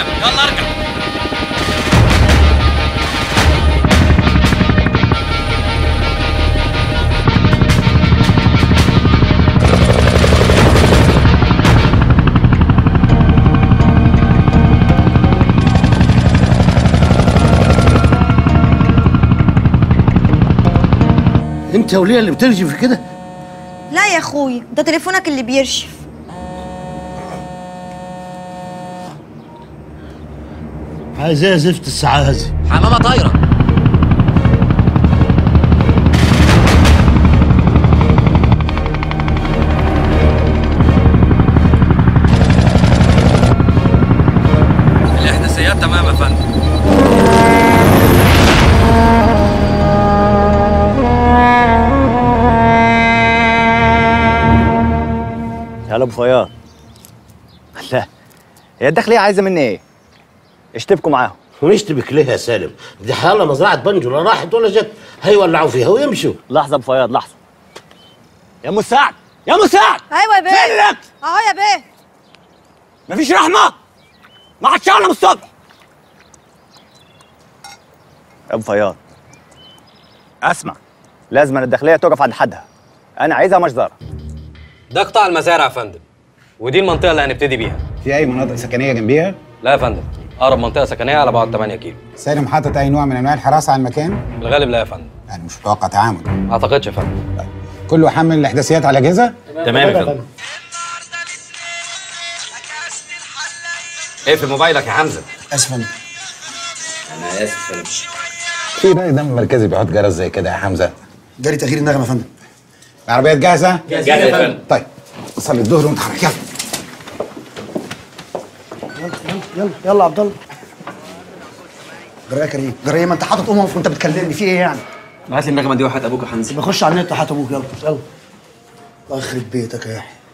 تمام، يلا ارجع. انت وليه اللي بترجف كده؟ لا يا اخويا، ده تليفونك اللي بيرشف. عايز ايه زفت الساعة هذه؟ حمامة طايرة. الإحداثيات تمام يا فندم. هلا ابو فياض. لا، هي الداخليه عايزه مني ايه؟ اشتبكوا معاهم. ونشتبك ليه يا سالم؟ دي حالة مزرعة بنجو، لا راحت ولا جت، هيولعوا فيها ويمشوا. لحظه ابو فياض، لحظه. يا مساعد، يا مساعد. ايوه يا بيه. فينك؟ اهو يا بيه. مفيش رحمه؟ ما عادش علم الصبح. يا ابو فياض، اسمع، لازم الداخليه تقف عند حدها. انا عايزها مجزره. ده قطاع المزارع يا فندم، ودي المنطقة اللي هنبتدي بيها. في أي مناطق سكنية جنبيها؟ لا يا فندم، أقرب منطقة سكنية على بعد 8 كيلو. سالم حاطط أي نوع من أنواع الحراسة على المكان؟ في الغالب لا يا فندم. يعني مش متوقع تعامل؟ ما أعتقدش يا فندم. طيب، كله حمل الإحداثيات على أجهزة؟ تمام يا فندم. اقفل موبايلك يا حمزة. آسف يا فندم. أنا آسف يا فندم. في رأي دم مركزي بيحط جرس زي كده يا حمزة؟ جاري تغيير النغمة يا فندم. العربيات جاهزة؟ جاهزة يا فندم. طيب، صلي الظهر ونتحرك. يلا يلا يلا عبد الله. جرايه يا كريم، جرايه، ما انت حاطط وانت بتكلمني في ايه يعني؟ هات لي النغمة دي وحياة أبوك يا حمزة. بخش على النت وحياة ابوك. يلا يلا. الله يخرب بيتك يا يحيى.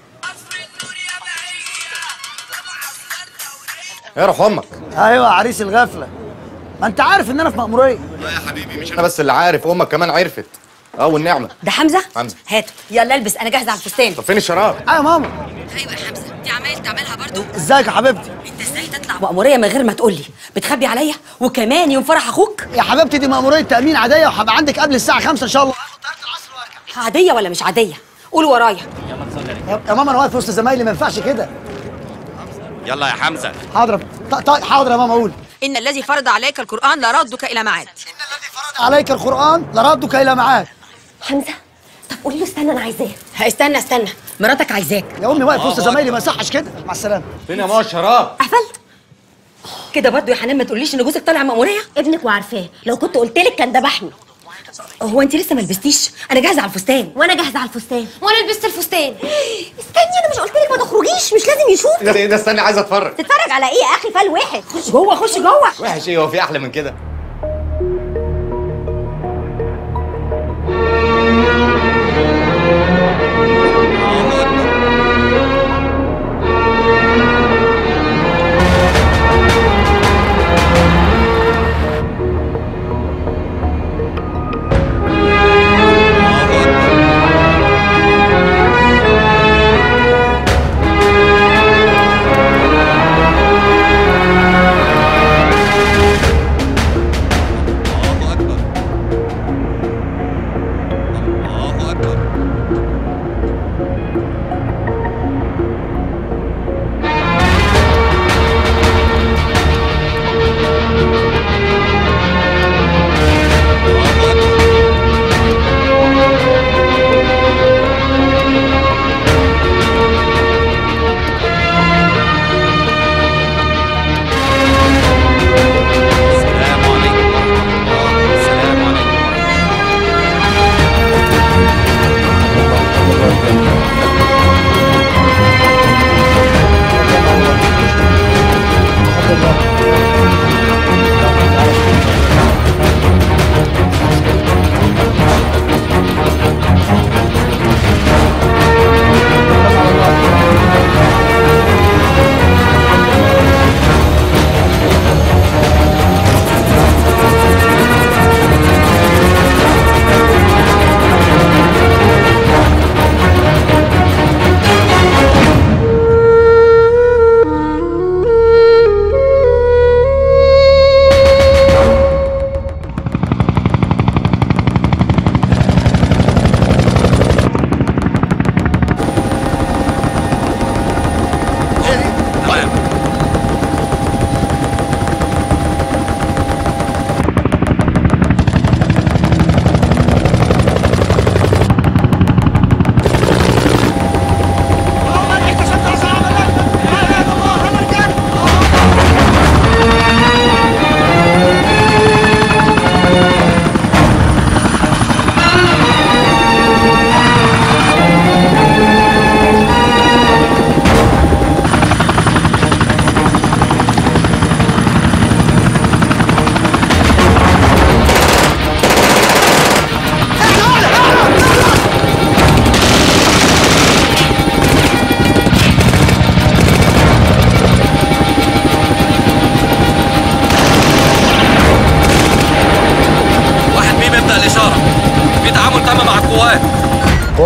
يا روح امك. ايوه يا عريس الغفله، ما انت عارف ان انا في مأمورية. لا يا حبيبي، مش انا بس اللي عارف، امك كمان عرفت. والنعمه. ده حمزه؟ حمزه. هاته، يلا البس، انا جاهزه على الفستان. طب فين الشراب؟ ايوه ماما. ايوه يا حمزه، دي عمايل تعملها برضو. ازيك يا حبيبتي؟ انت ازاي تطلع مأمورية من غير ما تقول لي؟ بتخبي عليا وكمان يوم فرح اخوك؟ يا حبيبتي دي مأمورية تأمين عادية، وهبقى عندك قبل الساعة 5 إن شاء الله. عاديه ولا مش عاديه؟ قول ورايا. يا ماما أنا واقف وسط زمايلي، ما ينفعش كده. يلا يا حمزه. حاضر. حاضر يا ماما، قول. ان الذي فرض عليك القرآن لردك الى معاد. عليك القرآن لردك إلى معاد. حمزه، طب قولي له استنى، انا عايزاه. استنى، مراتك عايزاك. يا أمي واقف وسط زمايلي، ما يصحش كده. مع السلامة. فين يا ماما الشراب؟ قفلت كده برضو يا حنان، ما تقوليش ان جوزك طالع مأمورية. ابنك وعارفاه، لو كنت قلت لك كان ذبحني. هو انت لسه ما لبستيش؟ انا جاهزه على الفستان. وانا جاهزه على الفستان، وانا لبست الفستان. استني، انا مش قلت لك ما تخرجيش؟ مش لازم يشوف. ده استني، عايز اتفرج. تتفرج على ايه يا اخي؟ فال واحد. خش جوه، خش جوه. وحش ايه؟ هو في احلى من كده؟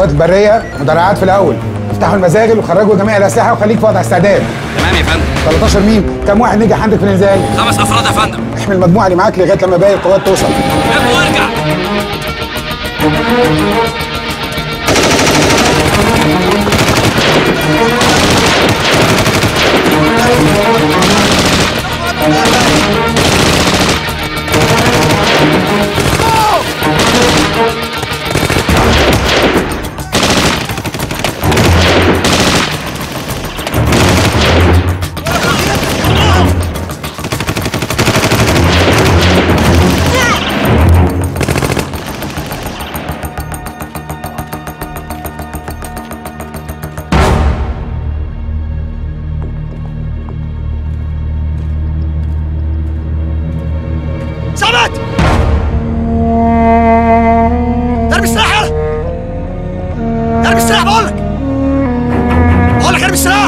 القوات البريه مدرعات في الاول. افتحوا المزاجل وخرجوا جميع الاسلحه وخليك في وضع استعداد. تمام يا فندم. 13 مين؟ كم واحد نجح عندك في الانزال؟ 5 افراد يا فندم. احمي المجموعه اللي معاك لغايه لما باقي القوات توصل. وارجع. ثبت! ارمي السلاح يلا! ارمي السلاح بقول لك! ارمي السلاح!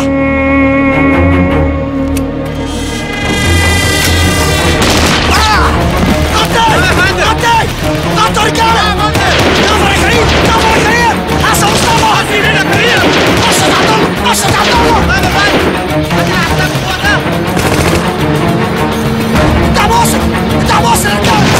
غطي رجاله! كفر يا كريم! كفر يا كريم! حسن مصطفى! عايزين هنا كريم! نشط عبد الله! نشط عبد الله! بتاع مصر! بتاع مصر يا رجاله!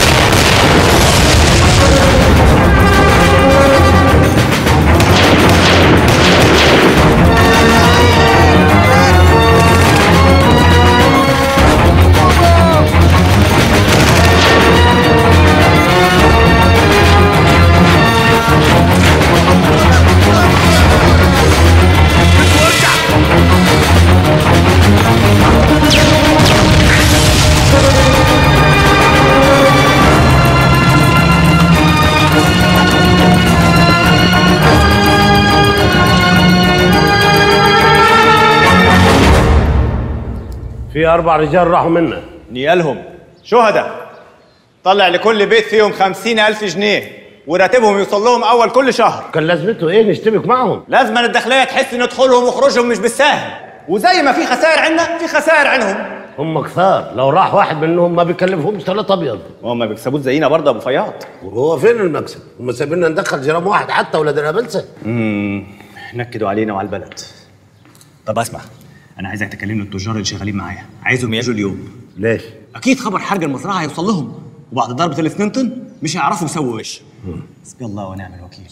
في 4 رجال راحوا منا. نيالهم شهداء. طلع لكل بيت فيهم 50,000 جنيه وراتبهم يوصل لهم اول كل شهر. كان لازمته ايه نشتبك معهم؟ لازم الداخليه تحس ان دخولهم وخروجهم مش بالساهل، وزي ما في خسائر عندنا في خسائر عندهم. هم كثار، لو راح واحد منهم ما بيكلفهمش 3 ابيض. وهم ما بيكسبوش زينا برضه ابو فياض. وهو فين المكسب؟ هم سايبيننا ندخل جرام واحد حتى ولاد الابلسه. نكدوا علينا وعلى البلد. طب اسمع، انا عايزك تكلمني التجار اللي شغالين معايا، عايزهم يجوا اليوم. ليش؟ اكيد خبر حرق المزرعه هيوصل لهم، وبعد ضربه ال2 طن مش هيعرفوا يسووا وش. حسبي الله ونعم الوكيل.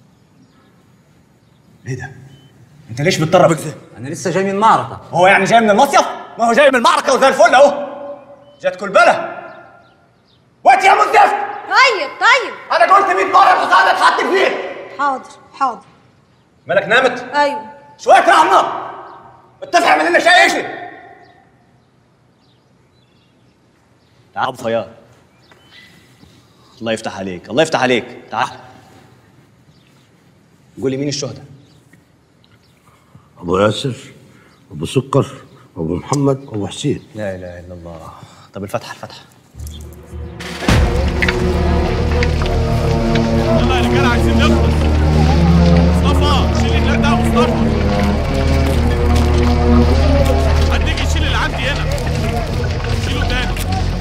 ايه ده؟ انت ليش بتطرب كده؟ انا لسه جاي من المعركه. هو يعني جاي من المصيف؟ ما هو جاي من المعركه وزي الفل اهو. جاتكوا البلا. وقت يا مزدفت! طيب انا قلت 100 مره الحصان اتحط فيه. حاضر مالك نامت؟ ايوه شويه رحمه. اتفق من لنا شيء ايش؟ تعال ابو فياض. الله يفتح عليك، الله يفتح عليك، تعال. قول لي مين الشهداء؟ ابو ياسر، ابو سكر، ابو محمد، ابو حسين. لا اله الا الله. طب الفتحه الفتحه. يلا يا رجاله عايزين نخلص. مصطفى شيل النار ده يا مصطفى. هتيجي تشيل اللي عندي هنا. شيله تاني.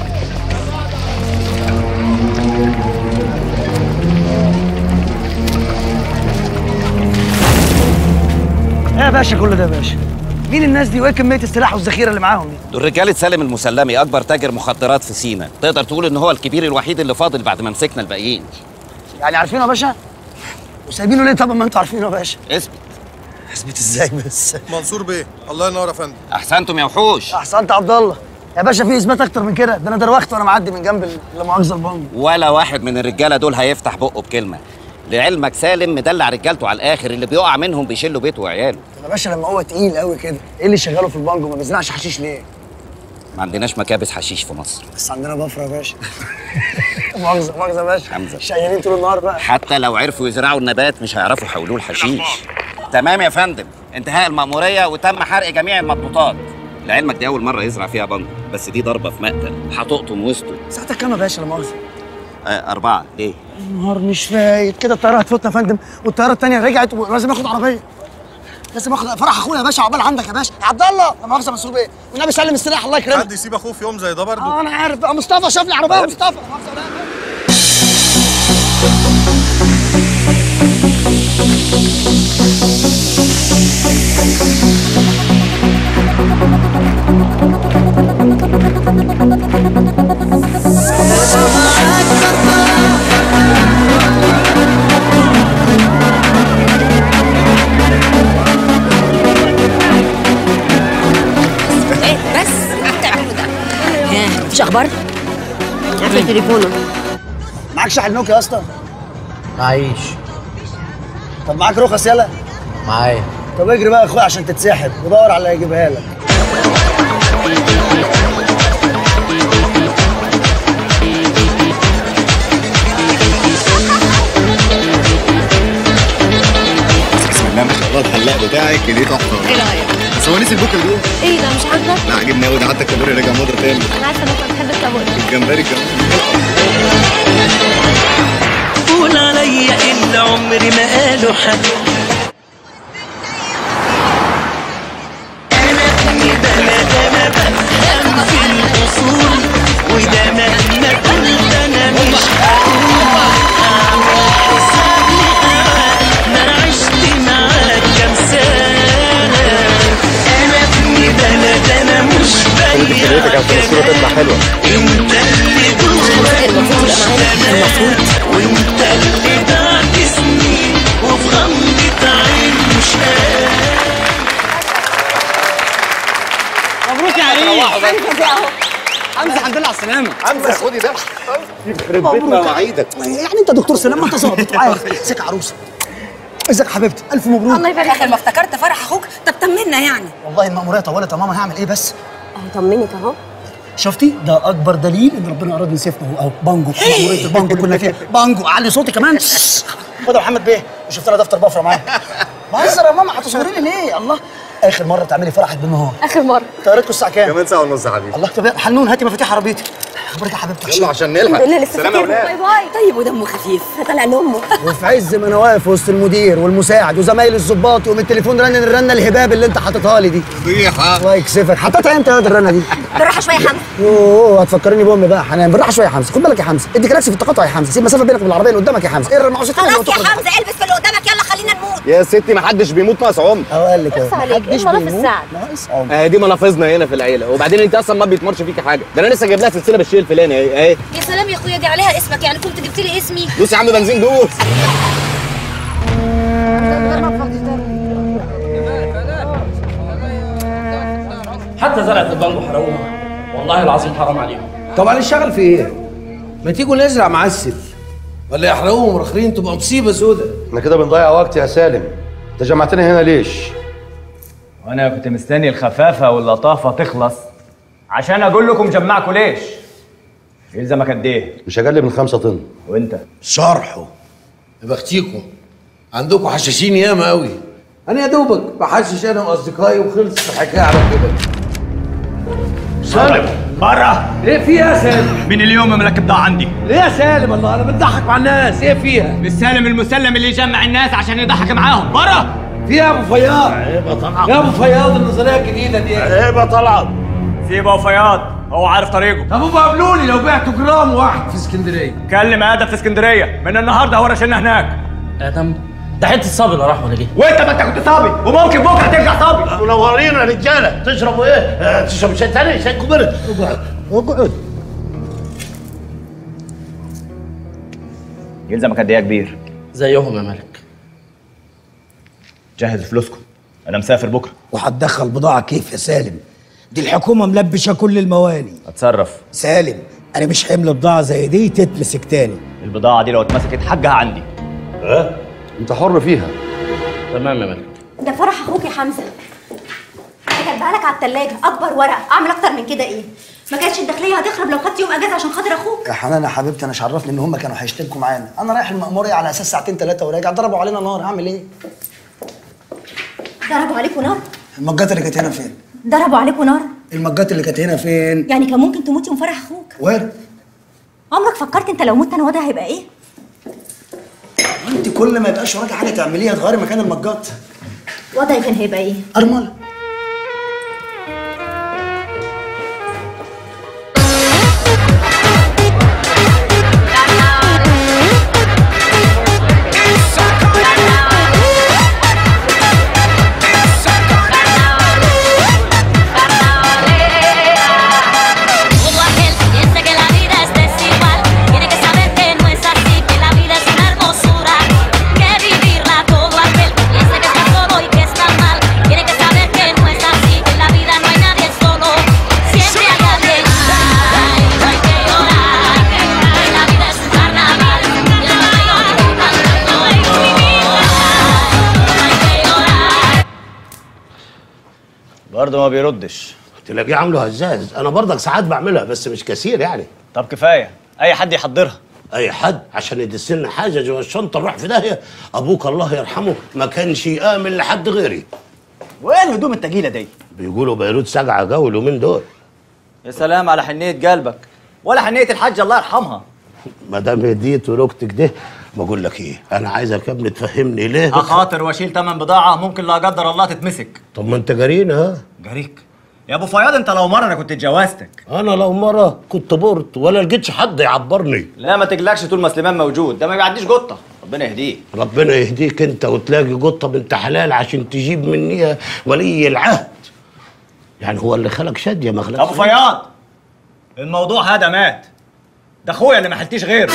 ايه يا باشا كل ده يا باشا؟ مين الناس دي وايه كميه السلاح والذخيره اللي معاهم دي؟ دول رجاله سالم المسلمي، اكبر تاجر مخدرات في سينا. تقدر تقول ان هو الكبير الوحيد اللي فاضل بعد ما مسكنا الباقيين. يعني عارفينه يا باشا؟ وسايبينه ليه طب ما انتوا عارفينه يا باشا؟ اثبت ازاي بس؟ منصور بيه، الله ينور يا فندم. احسنتم يا وحوش. احسنت عبد الله. يا باشا في اثبات اكتر من كده، ده انا دروخت وانا معدي من جنب لا مؤاخذه البنك. ولا واحد من الرجاله دول هيفتح بقه بكلمه. لعلمك سالم مدلع رجالته على الاخر، اللي بيقع منهم بيشيلوا بيته وعياله. طب يا باشا لما هو تقيل قوي كده، ايه اللي شغاله في البنك وما بيزرعش حشيش ليه؟ ما عندناش مكابس حشيش في مصر. بس عندنا بفره يا باشا. مؤاخذه يا باشا. حمزه شقيانين طول النهار بقى. حتى لو عرفوا يزرعوا النبات مش هيعرفوا يحولوه الحشيش. تمام يا فندم، انتهاء المأمورية وتم حرق جميع المضبوطات. لعلمك دي أول مرة يزرع فيها بنك، بس دي ضربة في مقتل، هتقطم وسطه. ساعتك كام يا باشا لا مؤاخذة؟ 4. ليه؟ النهار مش فايت كده، الطيارة هتفوتنا يا فندم، والطيارة التانية رجعت ولازم اخد عربية. لازم اخد فرح اخويا يا باشا، عقبال عندك يا باشا. يا عبد الله لا مؤاخذة مسؤول ايه؟ والنبي سلم السلاح الله يكرمك. حد يسيب اخوه في يوم زي ده برضه؟ انا عارف بقى. مصطفى شاف لي عربية يا مصطفى. لا مؤاخذة مفيش اخبار؟ قفل تليفونه. معاك شاحن نوكيا يا اسطى؟ معيش. طب معاك رخص يلا؟ معايا. طب اجري بقى يا اخويا عشان تتسحب ودور على اللي هيجيبها لك. بسم الله ما شاء الله الحلاق بتاعك ليه تحفه. ايه رايك؟ بس هو نسي البوكه دي. ايه ده مش عاجبك؟ لا عاجبني قوي ده، حتى الكابوري رجع موضه تاني. انا عارفه انك بتحب الكابوري. الجمبري كمان. قول عليا ان عمري ما قالوا حد. انا ابني انا بفهم في الاصول، وده مهما قلت انا مش هقول. اعمل حساب لهواك ما انا عشت معاك كام سنه. انا ابني انا مش بياع كمان. انت اللي جواك مش تمام، وانت اللي بعد سنين وفي غمضة عين مش مبروك يا عريس. حمزه اهو. حمزه الحمد لله على السلامه. حمزه خدي ده يخرب بيت مواعيدك. يعني انت دكتور سلام، ما انت ظابط وعارف. ازيك يا عروسه؟ ازيك حبيبتي؟ الف مبروك. الله يبارك فيك. اخر ما افتكرت فرح اخوك. طب طمنا يعني. والله المأمورية طولت يا ماما، هعمل ايه بس؟ اهو طمنك اهو. شفتي؟ ده اكبر دليل ان ربنا اراد ينسفنا اهو. بانجو مأمورية البانجو اللي كنا فيها. بانجو علي صوتي كمان. خد يا محمد بيه، وشفت لها دفتر بفره معايا. بهزر يا ماما، هتصوريني ليه؟ الله، اخر مره تعملي فرحك بالنهار. اخر مره. طيارتكم الساعه كام؟ كمان ساعه ونص يا حبيبي. الله. طب حنون هاتي مفاتيح عربيتي. اخبارك يا حبيبتي؟ يلا عشان نلحق. الحمد لله لسه سلام يا فاكرني. ولاد. باي باي. طيب ودمه خفيف، طالع لامه. وفي عز ما انا واقف وسط المدير والمساعد وزمايل الظباط، يقوم التليفون رنن الرنه الهباب اللي انت حاططها لي دي. فضيحه. الله يكسفك. حطيتها امتى يا الرنه دي؟ بالراحه شويه يا حمزه. اوه هتفكرني بامي بقى. حنان بالراحه شويه يا حمزه. خد بالك يا حمزه، ادي كلاكس في التقاطع يا حمزه. سيب مسافه بينك وبين العربيه اللي قدامك يا حمزه. ايه المعوشتين اللي خلاص يا حمزه البس في اللي قدامك يلا خلينا نموت. يا ستي ما حدش بيموت ناقص عمر. قال لك بس عليك ايه الملف السعد؟ ناقص عمر. دي منافذنا هنا في العيله، وبعدين انت اصلا ما بيتمرش فيكي حاجه، ده انا لسه جايب لها سلسله بالشيء الفلاني اهي. يا سلام يا اخويا، دي عليها اسمك، يعني كنت جبت لي اسمي. دوس يا عم بنزين دوس. حتى زرعة البانجو حرقوها، والله العظيم حرام عليهم. طب هنشتغل في ايه؟ ما تيجوا نزرع معسل ولا يحرقوهم مرخرين، تبقى مصيبه سودة. احنا كده بنضيع وقت يا سالم. انت جمعتنا هنا ليش؟ وانا كنت مستني الخفافه واللطافه تخلص عشان اقول لكم جمعكم ليش. يلزمك قد ايه؟ مش اقل من 5 طن. وانت؟ شرحه يا بختيكم، عندكم حشاشين ياما قوي. انا يا دوبك بحشش انا واصدقائي وخلصت الحكايه على كده. سالم بره. ايه فيها يا سالم؟ من اليوم ملك بضاعه عندي. ليه يا سالم؟ الله انا بتضحك مع الناس، ايه فيها؟ مش سالم المسلم اللي يجمع الناس عشان يضحك معاهم. بره. فيها ابو فياض. عيب يا طلعت. يا ابو فياض النظريه الجديده دي. عيب يا طلعت. سيبه ابو فياض، هو عارف طريقه. طب ابو قابلوني لو بعتوا جرام واحد في اسكندريه. كلم ادم في اسكندريه، من النهارده ورشنا هناك. ادم ده حته صبي اللي راح ولا جه؟ وانت ما انت كنت صابي، وممكن بكره ترجع صابي. منورين يا رجاله. تشربوا ايه؟ تشربوا شاي ثاني؟ شاي كبرت. اقعد اقعد. يلزمك قد ايه يا كبير؟ زيهم يا ملك. جهز فلوسكم، انا مسافر بكره. وهتدخل بضاعه كيف يا سالم؟ دي الحكومه ملبشه كل المواني. اتصرف. سالم انا مش حمل بضاعه زي دي تتمسك تاني. البضاعه دي لو اتمسكت حقها عندي. انت حر فيها. تمام يا ملك. ده فرح اخوك يا حمزه. انا كاتبها لك على الثلاجه، اكبر ورقه، اعمل اكتر من كده ايه؟ ما كانتش الداخليه هتخرب لو خدت يوم اجازه عشان خاطر اخوك. يا حنان يا حبيبتي، انا مش عرفني ان هم كانوا هيشتركوا معانا. انا رايح المأمورية على اساس ساعتين 3 وراجع، ضربوا علينا نار. اعمل ايه؟ ضربوا عليكوا نار؟ المجات اللي كانت هنا فين؟ ضربوا عليكوا نار؟ المجات اللي كانت هنا فين؟ يعني كان ممكن تموت يوم فرح اخوك. وارد. عمرك فكرت انت لو مت انا وضعي هيبقى ايه؟ انت كل ما يبقاش وراكي حاجه تعمليها تغيري مكان المجات. وضعي كان هيبقى ايه؟ ارمل. برضه ما بيردش. تلاقيه عامله هزاز. انا برضك ساعات بعملها بس مش كثير يعني. طب كفايه، اي حد يحضرها. اي حد عشان يدس لنا حاجه جوه الشنطه نروح في داهيه. ابوك الله يرحمه ما كانش يامن لحد غيري. وايه الهدوم التقيله دي؟ بيقولوا بيروت سجعه جو اليومين دول. يا سلام على حنيه قلبك، ولا حنيه الحاجه الله يرحمها. ما دام هديت وركتك ده، بقول لك ايه، انا عايزك يا ابني تفهمني ليه اخاطر واشيل تمن بضاعه ممكن لا قدر الله تتمسك. طب ما انت جارينا. ها جاريك يا ابو فياض، انت لو مره انا كنت اتجوزتك. انا لو مره كنت برت ولا لقيتش حد يعبرني. لا ما تقلقش طول ما سليمان موجود، ده ما بيعديش قطه. ربنا يهديه. ربنا يهديك انت وتلاقي قطه بنت حلال عشان تجيب منيها ولي العهد. يعني هو اللي خلق شاديه ما خلقش ابو فياض، الموضوع هذا مات. ده اخويا اللي ما حلتيش غيره.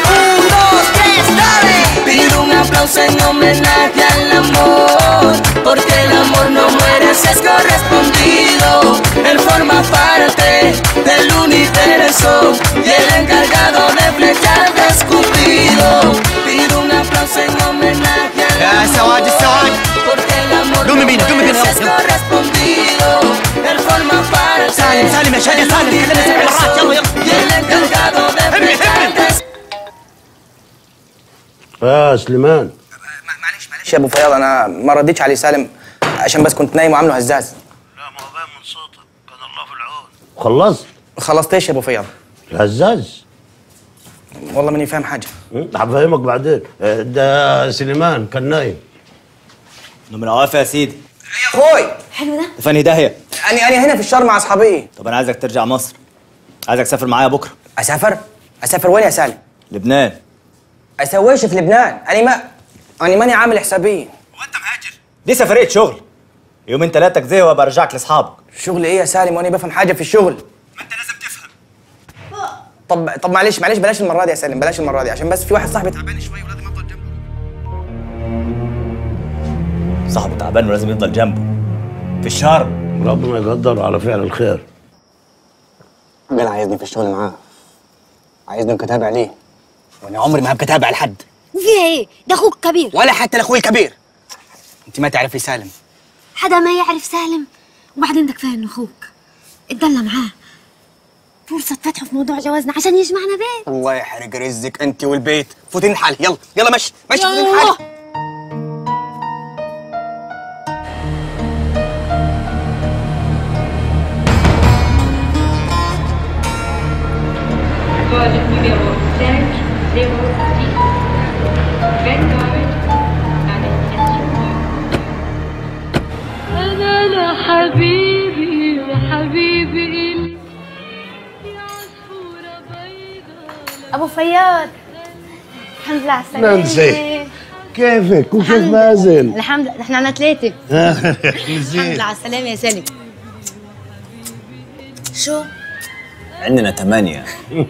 Pido un aplauso en homenaje al amor, porque el amor no muere si es correspondido. Él forma parte del universo y el encargado de flechar es Cupido. Pido un aplauso en homenaje al amor, porque el amor no muere si es correspondido. Él forma parte سالم يا شادي، سالم كلمة سبع مرات. يلا يلا. y el encargado de flechar es. سليمان. معلش يا ابو فياض، انا ما رديتش علي سالم عشان بس كنت نايم وعامله هزاز. لا ما هو باين من صوتك، كان الله في العون. خلصت؟ خلصت ايش يا ابو فياض؟ الهزاز. والله ماني فاهم حاجه. هفهمك بعدين. ده سليمان كان نايم. من العوافي يا سيدي. يا اخوي حلو ده. فاني داهيه. انا هنا في الشرم مع اصحابي. طب انا عايزك ترجع مصر، عايزك تسافر معايا بكره. اسافر وين يا سالم؟ لبنان. اسويش في لبنان؟ انا ماني عامل حسابي. دي سفريه شغل، يومين ثلاثه كده وابقى ارجعك لاصحابك. شغل ايه يا سالم وانا بفهم حاجه في الشغل؟ ما انت لازم تفهم. طب معلش بلاش المره دي يا سالم، بلاش المره دي عشان بس في واحد صاحبي تعبان شويه ولازم افضل جنبه. صاحبه تعبان ولازم يفضل جنبه في الشرم. ربنا يقدر على فعل الخير. قال عايزني في الشغل معاه، عايزني كتابع ليه، وانا عمري ما هبقى تابع لحد. وفيها ايه؟ ده اخوك كبير. ولا حتى لاخوي الكبير. انت ما تعرفي سالم. حدا ما يعرف سالم، وبعدين ده كفايه انه اخوك. اتدلى معاه، فرصه فتحه في موضوع جوازنا عشان يجمعنا بيت. الله يحرق رزقك انت والبيت. فوتين الحال، يلا مشي فوتين الحال. أنا لحبيبي وحبيبي ابو فياض، الحمد لله على السلامه. نانسي كيفك وكيف مازن؟ الحمد لله، احنا عنا 3. الحمد لله على السلامه يا سالم. شو؟ عندنا 8.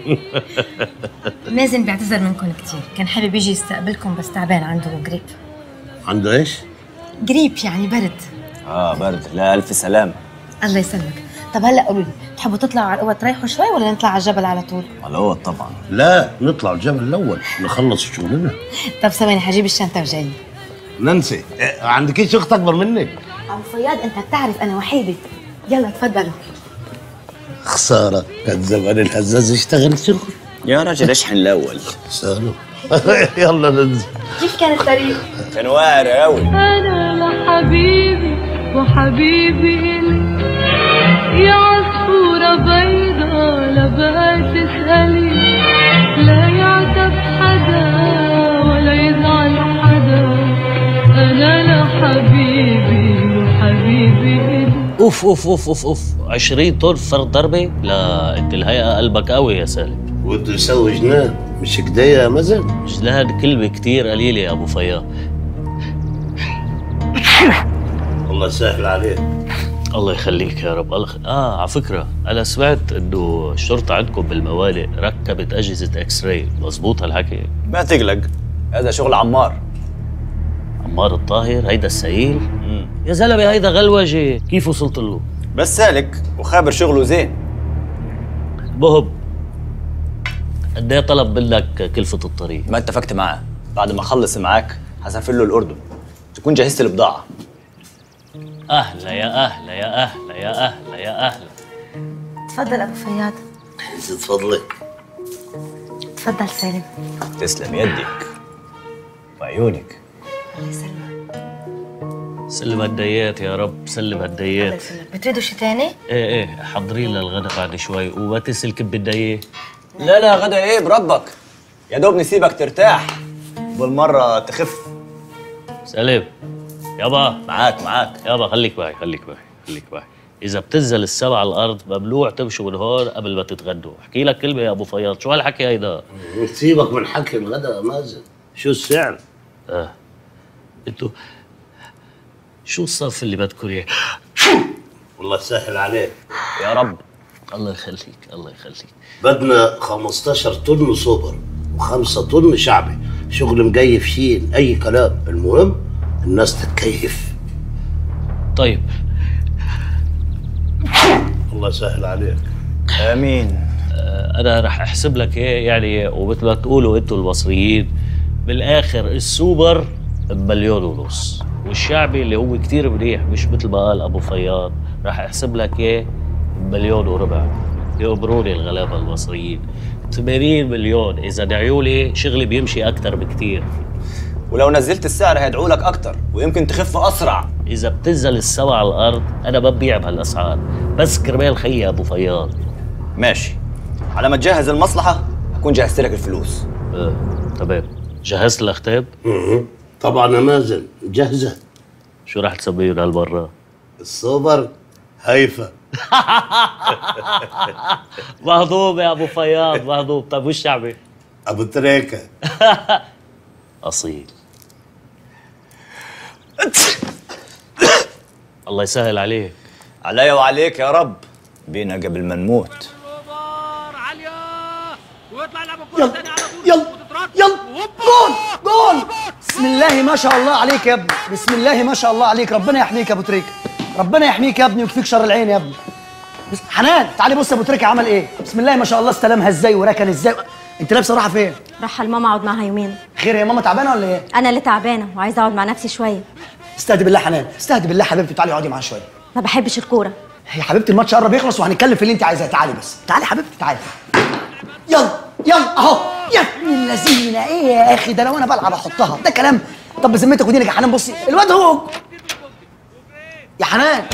مازن بيعتذر منكم كثير، كان حابب يجي يستقبلكم بس تعبان، عنده جريب. عنده ايش؟ جريب يعني برد. برد. لا الف سلامه. الله يسلمك. طب هلا قولوا لي، بتحبوا تطلعوا على القوة تريحوا شوي ولا نطلع على الجبل على طول؟ على القوة طبعا. لا نطلع الجبل الاول نخلص شغلنا. طب ثواني هجيب الشنطة وجاي. نانسي عندكيش اخت اكبر منك؟ ابو فياض انت بتعرف انا وحيدة. يلا تفضلوا. خسارة، كان زمان الهزاز يشتغل شغل. يا راجل اشحن الاول. سالم. يلا ننزل. كيف كان الطريق؟ كان واعر قوي. أنا لحبيبي وحبيبي يا عصفورة بيضة لا بقى تسألي، لا يعتب حدا ولا يزعل حدا. أنا لحبيبي وحبيبي. اوف اوف اوف اوف اوف 20 طن فرد ضربه؟ لا انت الهيئه قلبك قوي يا سالم. وده يسوي جنان مش كده يا مازن؟ جنان كلمه كتير قليله يا ابو فياض. الله يسهل عليك. الله يخليك يا رب. على فكره انا سمعت انه الشرطه عندكم بالموالق ركبت اجهزه اكس راي، مظبوط هالحكي؟ ما تقلق، هذا شغل عمار الطاهر. هيدا السيل يا زلمه، هيدا غلوجه. كيف وصلت له؟ بس سالك وخابر شغله زين. بهب قد ايه طلب منك كلفه الطريق؟ ما اتفقت معاه، بعد ما اخلص معاك هسافر له الاردن، تكون جهزت البضاعه. اهلا يا اهلا يا اهلا يا اهلا يا اهلا. تفضل ابو فياض. زيد فضلك. تفضل سالم. تسلم يدك وعيونك. الله يسلمك. سلم هالديات يا رب، سلم هالديات. بتريدوا شي تاني؟ ايه حضري لنا الغدا بعد شوي وما تنسي كب الديه. لا غدا ايه بربك، يا دوب نسيبك ترتاح بالمره تخف. سلم يابا معاك يابا، خليك معي. إذا بتنزل السبع على الأرض ممنوع تمشوا من هون قبل ما تتغدوا. احكي لك كلمة يا أبو فياض، شو هالحكي هيدا؟ سيبك من حكي الغدا يا مازن، شو السعر؟ انتوا شو الصف اللي بدكم اياه؟ والله يسهل عليك يا رب. الله يخليك. بدنا 15 طن سوبر و5 طن شعبي، شغل مقيف شين اي كلام، المهم الناس تتكيف. طيب الله يسهل عليك. امين. انا رح احسب لك ايه يعني، ومثل ما تقولوا انتوا المصريين بالاخر السوبر ب1.5 مليون، والشعبي اللي هو كتير منيح مش مثل ما قال ابو فياض رح احسب لك ايه ب1.25 مليون. يقبروني الغلابه المصريين. 80 مليون اذا دعيوا لي شغلي بيمشي اكثر بكتير. ولو نزلت السعر هيدعوا لك اكثر ويمكن تخف اسرع. اذا بتنزل السبع على الارض انا ببيع بهالاسعار، بس كرمال خيي يا ابو فياض. ماشي، على ما تجهز المصلحه اكون جهزت لك الفلوس. تمام. جهزت الاختاب؟ طبعا يا مازن جاهزه. شو رح تسميهم هالمره؟ السوبر هيفا. مهضوم يا ابو فياض مهضوم. طيب والشعبي؟ ابو تريكه. اصيل. الله يسهل عليك. عليا وعليك يا رب، بينا قبل ما نموت. يلا جول. بسم الله ما شاء الله عليك يا ابني، بسم الله ما شاء الله عليك. ربنا يحميك يا ابو تريكه، ربنا يحميك يا ابني ويكفيك شر العين يا ابني. حنان تعالي بص يا ابو تريكه عمل ايه. بسم الله ما شاء الله، استلمها ازاي وركن ازاي. انت لابسه رايحه فين؟ رايحه لماما اقعد معاها يومين. خير يا ماما، تعبانه ولا ايه؟ انا اللي تعبانه وعايزه اقعد مع نفسي شويه. استهدي بالله حنان، استهدي بالله حبيبتي، تعالي اقعدي معاها شويه. ما بحبش الكوره. يا حبيبتي الماتش قرب يخلص وهنتكلم في اللي انت عايزاه. تعالي بس، تعالي حبيبتي تعالي. يلا اهو. يا ابن اللذينه ايه يا اخي، ده لو انا بلعب احطها، ده كلام. طب بذمتك ودينك يا حنان، بصي الواد هو يا حنان.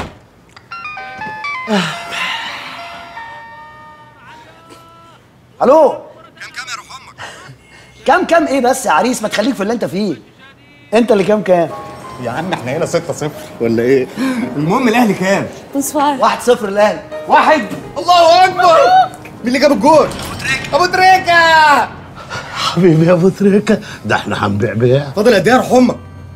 الو. كام يا روح امك؟ كام ايه بس يا عريس، ما تخليك في اللي انت فيه. انت اللي كام؟ يا عم احنا هنا 6-0 ولا ايه؟ المهم الاهلي كام؟ بونسوار. 1-0 الاهلي. الله اكبر. مين اللي جاب الجول؟ ابو تريكه. حبيبي يا ابو تريكه، ده احنا هنبيع بيع. فاضل قد ايه يا روح امك؟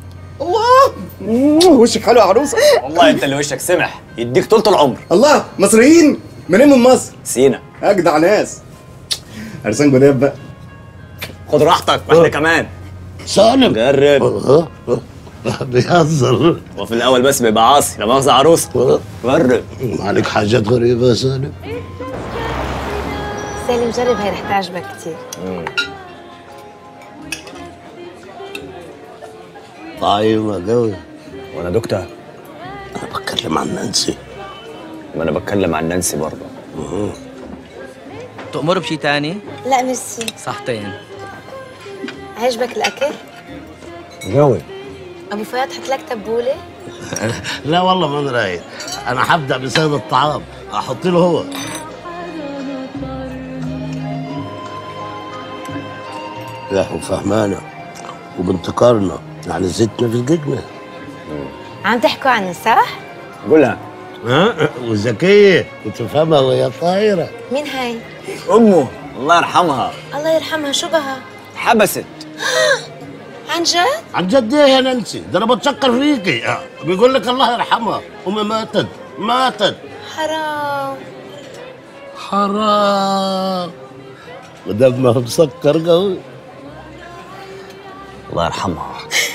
الله وشك حلو يا عروسه. والله انت اللي وشك سمح، يديك طول العمر. الله مصريين منين من مصر؟ سينا. اجدع ناس. عرسان جداد بقى. خد راحتك واحنا كمان. سالم جرب. بيهزر. وفي الاول بس بيبقى عاصي، لا مؤاخذه عروسه. جرب. عليك حاجات غريبه يا سالم. سالم جرب، هي رح تعجبك كثير. طعيمه قوي. وانا دكتور؟ انا بتكلم عن نانسي. ما انا بتكلم عن نانسي برضه. تأمر بشي تاني؟ لا ميرسي. صحتين. عجبك الاكل؟ قوي. ابو فؤاد حط لك تبوله؟ لا والله ما انا رايق، انا هبدا بسيد الطعام، احط له هو. لا وفهمانه وبانتقارنا، يعني زيتنا في الججنه. عم تحكوا عني صح؟ قولها. وذكيه وتفهمها وهي طايره. مين هاي؟ امه الله يرحمها. الله يرحمها، شو بها؟ حبست. عن جد؟ عن جد ايه يا نانسي؟ ده انا بتشكر فيكي. بيقول لك الله يرحمها، امي ماتت. حرام ودمها مسكر قوي. الله يرحمها.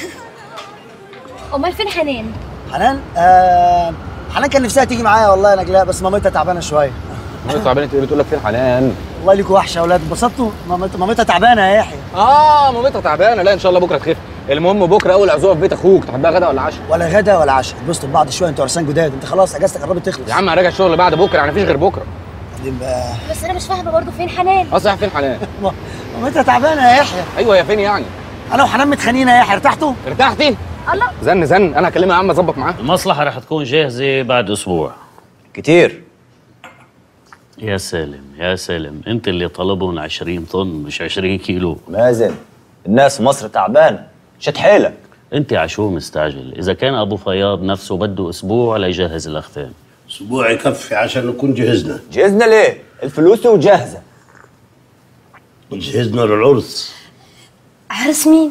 امال فين حنان؟ حنان حنان كان نفسها تيجي معايا والله يا نجلاء، بس مامتها تعبانه شويه. مامتها تعبانه؟ ايه بتقول لك فين حنان؟ والله ليكوا وحشه يا اولاد. اتبسطتوا؟ مامتها تعبانه يا يحيى. مامتها تعبانه. لا ان شاء الله بكره تخف. المهم بكره اول عزومه في بيت اخوك، تحبها غدا ولا عشاء؟ ولا غدا ولا عشاء، تبصوا لبعض شويه، انتوا عرسان جداد، انت خلاص اجازتك قربت تخلص. يا عم هراجع الشغل بعد بكره، يعني مفيش غير بكره. بعدين بقى بس انا مش فاهمه برضه فين حنان؟ صحيح فين حنان؟ ما انت تعبانه يا يحيى. ايوه هي فين يعني؟ انا وحنان متخانقين يا يحيى، ارتحتوا؟ ارتحتي؟ الله زن انا هكلمها يا عم اظبط معاها. المصلحة رح تكون جاهزة بعد أسبوع. كتير. يا سالم يا سالم، أنت اللي طلبهم 20 طن مش 20 كيلو. مازن، الناس في مصر تعبانة، شد حيلك. أنت عشو مستعجل؟ إذا كان أبو فياض نفسه بده أسبوع ليجهز الأختام. اسبوع يكفي عشان نكون جهزنا. جهزنا ليه؟ الفلوس وجاهزة. جهزنا للعرس. عرس مين؟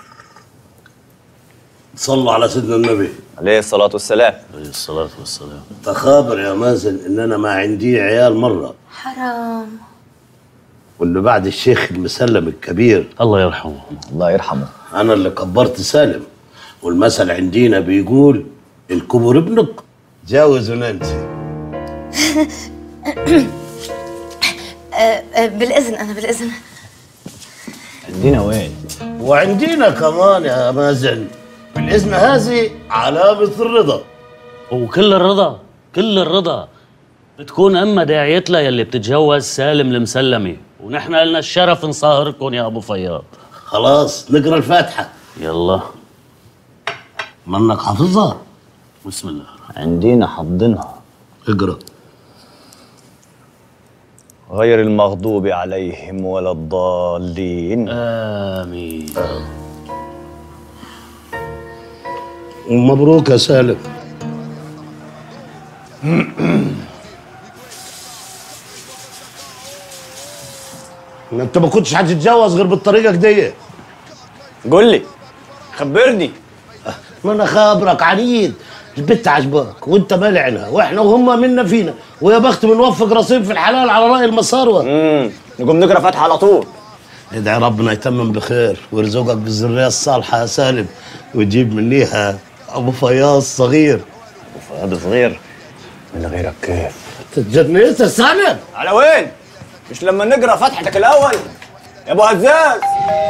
صلوا على سيدنا النبي عليه الصلاة والسلام. عليه الصلاة والسلام. تخابر يا مازن ان انا ما عندي عيال مرة، حرام. واللي بعد الشيخ المسلم الكبير الله يرحمه. الله يرحمه. انا اللي كبرت سالم، والمثل عندنا بيقول الكبر ابنك جاوز وننسي. بالاذن، انا بالاذن. عندنا وين؟ وعندنا كمان يا مازن، بالاذن هذه علامة الرضا. وكل الرضا كل الرضا بتكون أما داعيتها يلي بتتجوز سالم المسلمي، ونحن لنا الشرف نصاهركم يا أبو فياض. خلاص نقرا الفاتحة. يلا. منك حافظها؟ بسم الله. عندنا حافظينها. اقرا. غير المغضوب عليهم ولا الضالين. آمين. مبروك يا سالم. انت ما كنتش هتتجوز غير بالطريقه دي. قول لي، خبرني. ما انا خابرك عنيد، البت عجباك وانت مالي عينها، واحنا وهم منا فينا، ويا بخت بنوفق رصيد في الحلال على راي المساروه. نقوم نقرا فاتحه على طول. ادعي ربنا يتمم بخير ويرزقك بالذريه الصالحه يا سالم، وتجيب منيها ابو فياض صغير. ابو فياض صغير؟ من غيرك كيف؟ تتجنيت يا سالم؟ على وين؟ مش لما نقرا فتحتك الاول يا ابو هزاز؟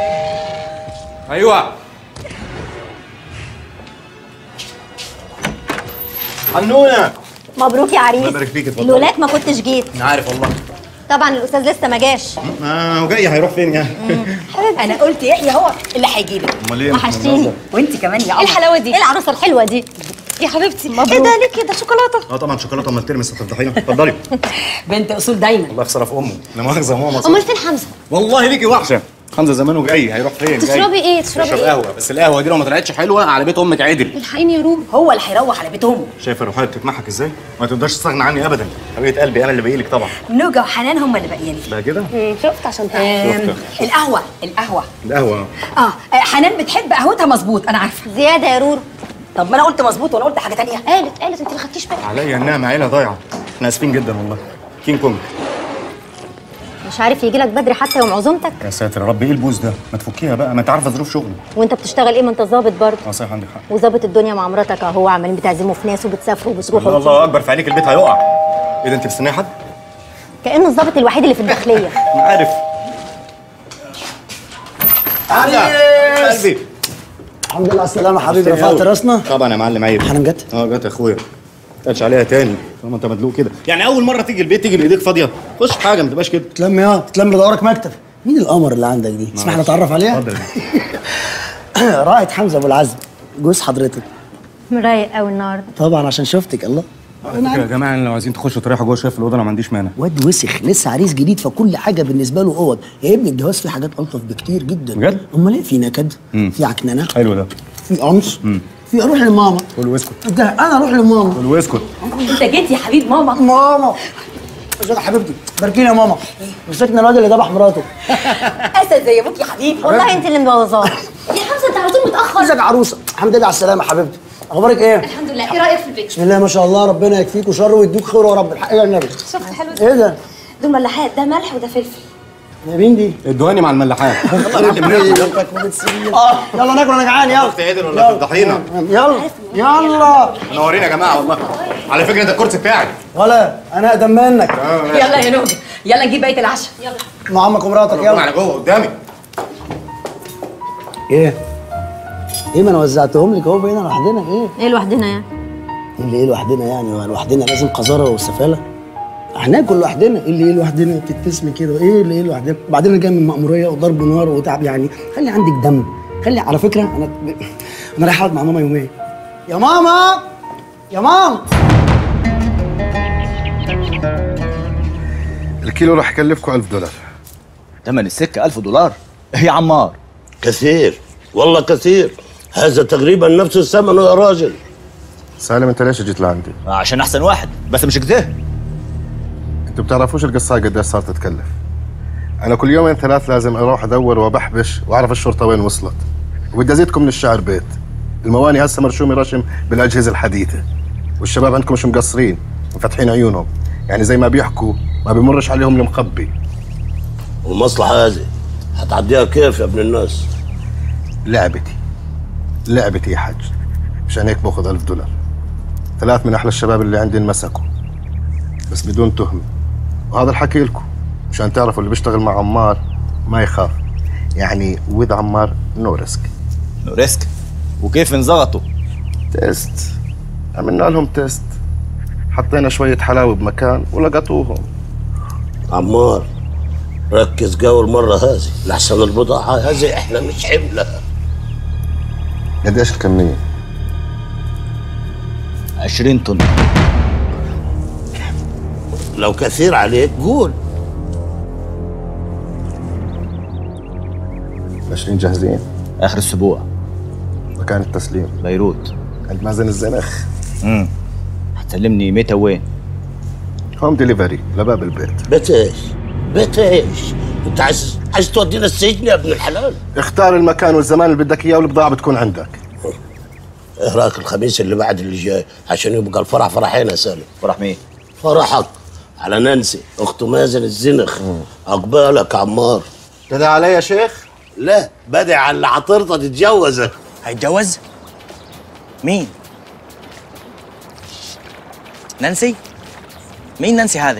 ايوه حنونه. مبروك يا عريس. الله يبارك فيك. اتفضل. لولاك ما كنتش جيت. انا عارف والله. طبعا الاستاذ لسه ما جاش. هو جاي هيروح فين يعني؟ انا قلت يحيى هو اللي هيجيبك. امال ايه؟ وحشتيني. وانت كمان يا قمر. ايه الحلاوه دي؟ ايه العروسه الحلوه دي؟ يا حبيبتي مبروك. ايه ده ليه كده؟ شوكولاته. طبعا شوكولاته. امال ترمس هتفضحينا. اتفضلي. بنت اصول دايما. الله يخسرها في امه. لا مؤاخذه يا ماما. امال فين حمزه؟ والله ليكي وحشه. حمزه زمانه جاي، هيروح فين؟ تشربي ايه؟ تشربي اشرب ايه؟ قهوه، بس القهوه دي لو ما طلعتش حلوه على بيت امك عدل. الحقيني يا روبي. هو اللي هيروح على بيت امه. شايفه الروحيه بتتمحك ازاي؟ ما تقدرش تستغنى عني ابدا. حبيبه قلبي انا اللي باقي لك طبعا. نوجه وحنان هم اللي باقيين لي. بقى كده؟ شفت عشان تعرف. القهوه القهوه. حنان بتحب قهوتها مظبوط، انا عارفه. زياده يا رورو. طب ما انا قلت مظبوط ولا قلت حاجه تانية؟ قالت انت ما خدتيش بالك. عليا النعمه عيله ضايعه. احنا اسفين جدا والله. كينج كونج. مش عارف يجي لك بدري حتى يوم عزومتك؟ يا ساتر يا رب، ايه البوز ده؟ ما تفكيها بقى، ما انت عارفه ظروف شغلي. وانت بتشتغل ايه؟ ما انت ظابط برضه. صحيح عندك حق. وظابط الدنيا مع مراتك اهو، عمالين بتعزموا في ناس وبتسافروا وبتروحوا. الله اكبر في عينيك، البيت هيقع. ايه ده انت مستنيه حد؟ كانه الظابط الوحيد اللي في الداخليه. انا عارف. قلبي. الحمد لله على السلامه حبيبي، رفعت راسنا. طبعا يا معلم عيب. حنان جت؟ جت يا اخويا. ما تقلش عليها تاني طالما انت مدلوق كده. يعني اول مره تيجي البيت تيجي بايديك فاضيه؟ خش في حاجه، ما تبقاش كده. تتلم دورك مكتب. مين القمر اللي عندك دي؟ اسمح لي اتعرف عليها؟ اتفضل. رائد حمزه ابو العزم، جوز حضرتك. رايق قوي النهارده. طبعا عشان شفتك. الله على فكره يا جماعه، لو عايزين تخشوا تريحوا جوه شويه في الاوضه انا ما عنديش مانع. واد وسخ لسه عريس جديد، فكل حاجه بالنسبه له اوض. يا ابني الجواز فيه حاجات الطف بكتير جدا. بجد؟ امال ايه؟ في نكد، في عكننه، حلو ده، في قمص، في اروح لماما. قول واسكت. انا اروح لماما. قول واسكت. انت جيت يا حبيب ماما ازيك يا حبيبتي؟ باركي لي يا ماما. مسكنا الواد اللي ذبح مراته. اسد زي ابوك يا حبيبي. والله انت اللي مبوظاه. يا حمزه انت على طول متاخر. ازيك يا عروسه؟ الحمد لله على السلامه حبيبتي. اخبارك ايه؟ الحمد لله. ايه رايك في البيت؟ بسم الله ما شاء الله، ربنا يكفيك وشر ويديك خير يا رب. الحق يا النبي. شفت حلو ايه ده؟ دول ملاحات، ده ملح وده فلفل. مين دي؟ الدهاني مع الملاحات. يلا ناكل، انا جعان. يلا تعدل ولا تفضحينا؟ يلا منورين يا جماعه والله. على فكره ده الكرسي بتاعي. ولا انا اقدم منك. يلا يا نوجه، يلا نجيب بقيه العشاء. يلا مع عمك ومراتك. يلا على جوه قدامي. ايه؟ ايه ما انا وزعتهم لك اهو بقينا لوحدنا. ايه لوحدنا يعني؟ ايه لوحدنا يعني؟ هو لوحدنا لازم قذاره وسفاله؟ هناكل لوحدنا. ايه اللي لوحدنا؟ بتبتسمي كده. ايه اللي لوحدنا؟ وبعدين انا جاي من مأموريه وضرب نار وتعب يعني. خلي عندك دم. خلي على فكره انا رايح اقعد مع ماما يومين. يا ماما يا ماما. الكيلو راح يكلفكم $1000. ثمن السكه $1000 يا عمار. كثير والله كثير. هذا تقريبا نفس الثمن يا راجل. سالم انت ليش جيت لعندي؟ عشان احسن واحد بس مش كده. انتوا بتعرفوش القصايه قديش صارت تتكلف. انا كل يومين 3 لازم اروح ادور وبحبش واعرف الشرطه وين وصلت. وبدي ازيدكم من الشعر بيت. المواني هسه مرشومه رشم بالاجهزه الحديثه. والشباب عندكم مش مقصرين مفتحين عيونهم. يعني زي ما بيحكوا ما بمرش عليهم المخبي. والمصلحه هذه هتعديها كيف يا ابن الناس؟ لعبتي يا حاج. مشان هيك باخذ $1000. 3 من احلى الشباب اللي عندي انمسكوا بس بدون تهمه. وهذا الحكي لكم مشان تعرفوا اللي بيشتغل مع عمار ما يخاف. يعني وذ عمار نو ريسك. نو ريسك؟ وكيف انزغطوا؟ تيست. عملنا لهم تيست. حطينا شويه حلاوه بمكان ولقطوهم. عمار ركز جو المره هذه لحسن البضاعه هذه احنا مش حملها. قديش الكميه؟ 20 طن. لو كثير عليك قول. 20 جاهزين؟ اخر الاسبوع. مكان التسليم؟ بيروت. عند مازن الزنخ. هتسلمني متى وين؟ هوم ديليفري لباب البيت. بيت ايش؟ انت عايز تودينا السجن يا ابن الحلال؟ اختار المكان والزمان اللي بدك اياه والبضاعه بتكون عندك. ايه رايك الخميس اللي بعد اللي جاي عشان يبقى الفرح فرحين يا سالم؟ فرح مين؟ فرحك على نانسي اخت مازن الزنخ. عقبالك يا عمار. تدعي علي يا شيخ؟ لا بدعي على اللي عطرتها تتجوزك. هيتجوز؟ مين؟ نانسي؟ مين نانسي هذه؟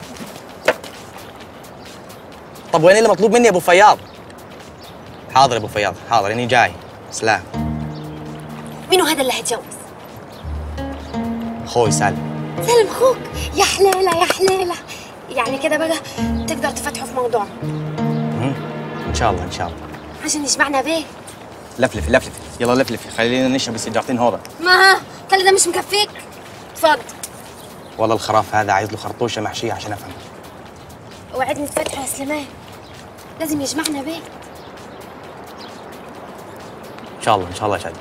طب وين اللي مطلوب مني يا ابو فياض؟ حاضر يا ابو فياض، حاضر اني جاي. سلام. مين هذا اللي هيتجوز؟ اخوي سالم. سالم اخوك؟ يا حليله يا حليله. يعني كده بقى تقدر تفتحوا في موضوع. ان شاء الله ان شاء الله. عشان يجمعنا بيه. لفلفي يلا لفلفي، خلينا نشرب السجارتين هذا. ما كل ده مش مكفيك؟ اتفضل. والله الخراف هذا عايز له خرطوشه محشيه عشان افهم. وعدني تفتحوا يا سليمان. لازم يجمعنا بيه. ان شاء الله يا شادي.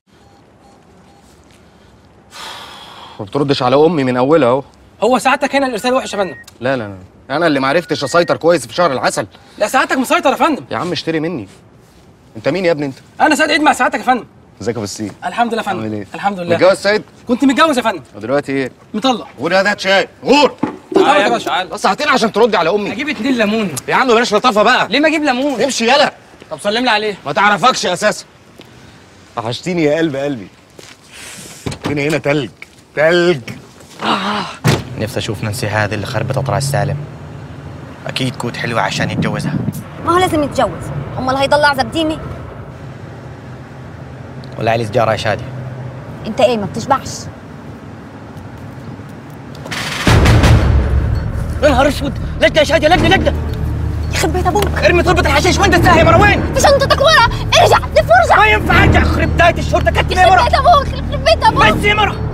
ما بتردش على امي من اولها اهو. هو سعادتك هنا الارسال وحش يا فندم. لا انا اللي ما عرفتش اسيطر كويس في شهر العسل. لا سعادتك مسيطر يا فندم. يا عم اشتري مني. انت مين يا ابني انت؟ انا سيد عيد مع سعادتك يا فندم. ازيك يا بالسين؟ الحمد لله يا فندم. عامل ايه؟ الحمد لله. متجوز سيد؟ كنت متجوز يا فندم. ودلوقتي ايه؟ مطلق. غور هات شاي غور. تعالى يا باشا. بس ساعتين عشان تردي على امي. اجيب 2 ليمون. يا عم بلاش لطافه بقى. ليه ما اجيب ليمون؟ امشي يلا. طب سلم لي عليه. ما تعرفكش اساسا. وحشتيني يا قلبي. الدنيا هنا تلج. نفسي اشوف نانسي هذه اللي خربت راس سالم. اكيد كوت حلوه عشان يتجوزها. ما هو لازم يتجوز، امال هيضل زبديمي؟ ولا علي سجاره يا شادي. انت ايه ما بتشبعش؟ يا نهار اسود، لجنه يا شادي لجنه. يخرب بيت ابوك. ارمي طلبه الحشيش وانت تساهي يا مروان. في شنطتك ورا، ارجع لف وارجع. ما ينفع ارجع، خرب بيت الشرطه كتب يا مرة. يخرب بيت ابوك، يخرب بيت ابوك. بس يا مرة.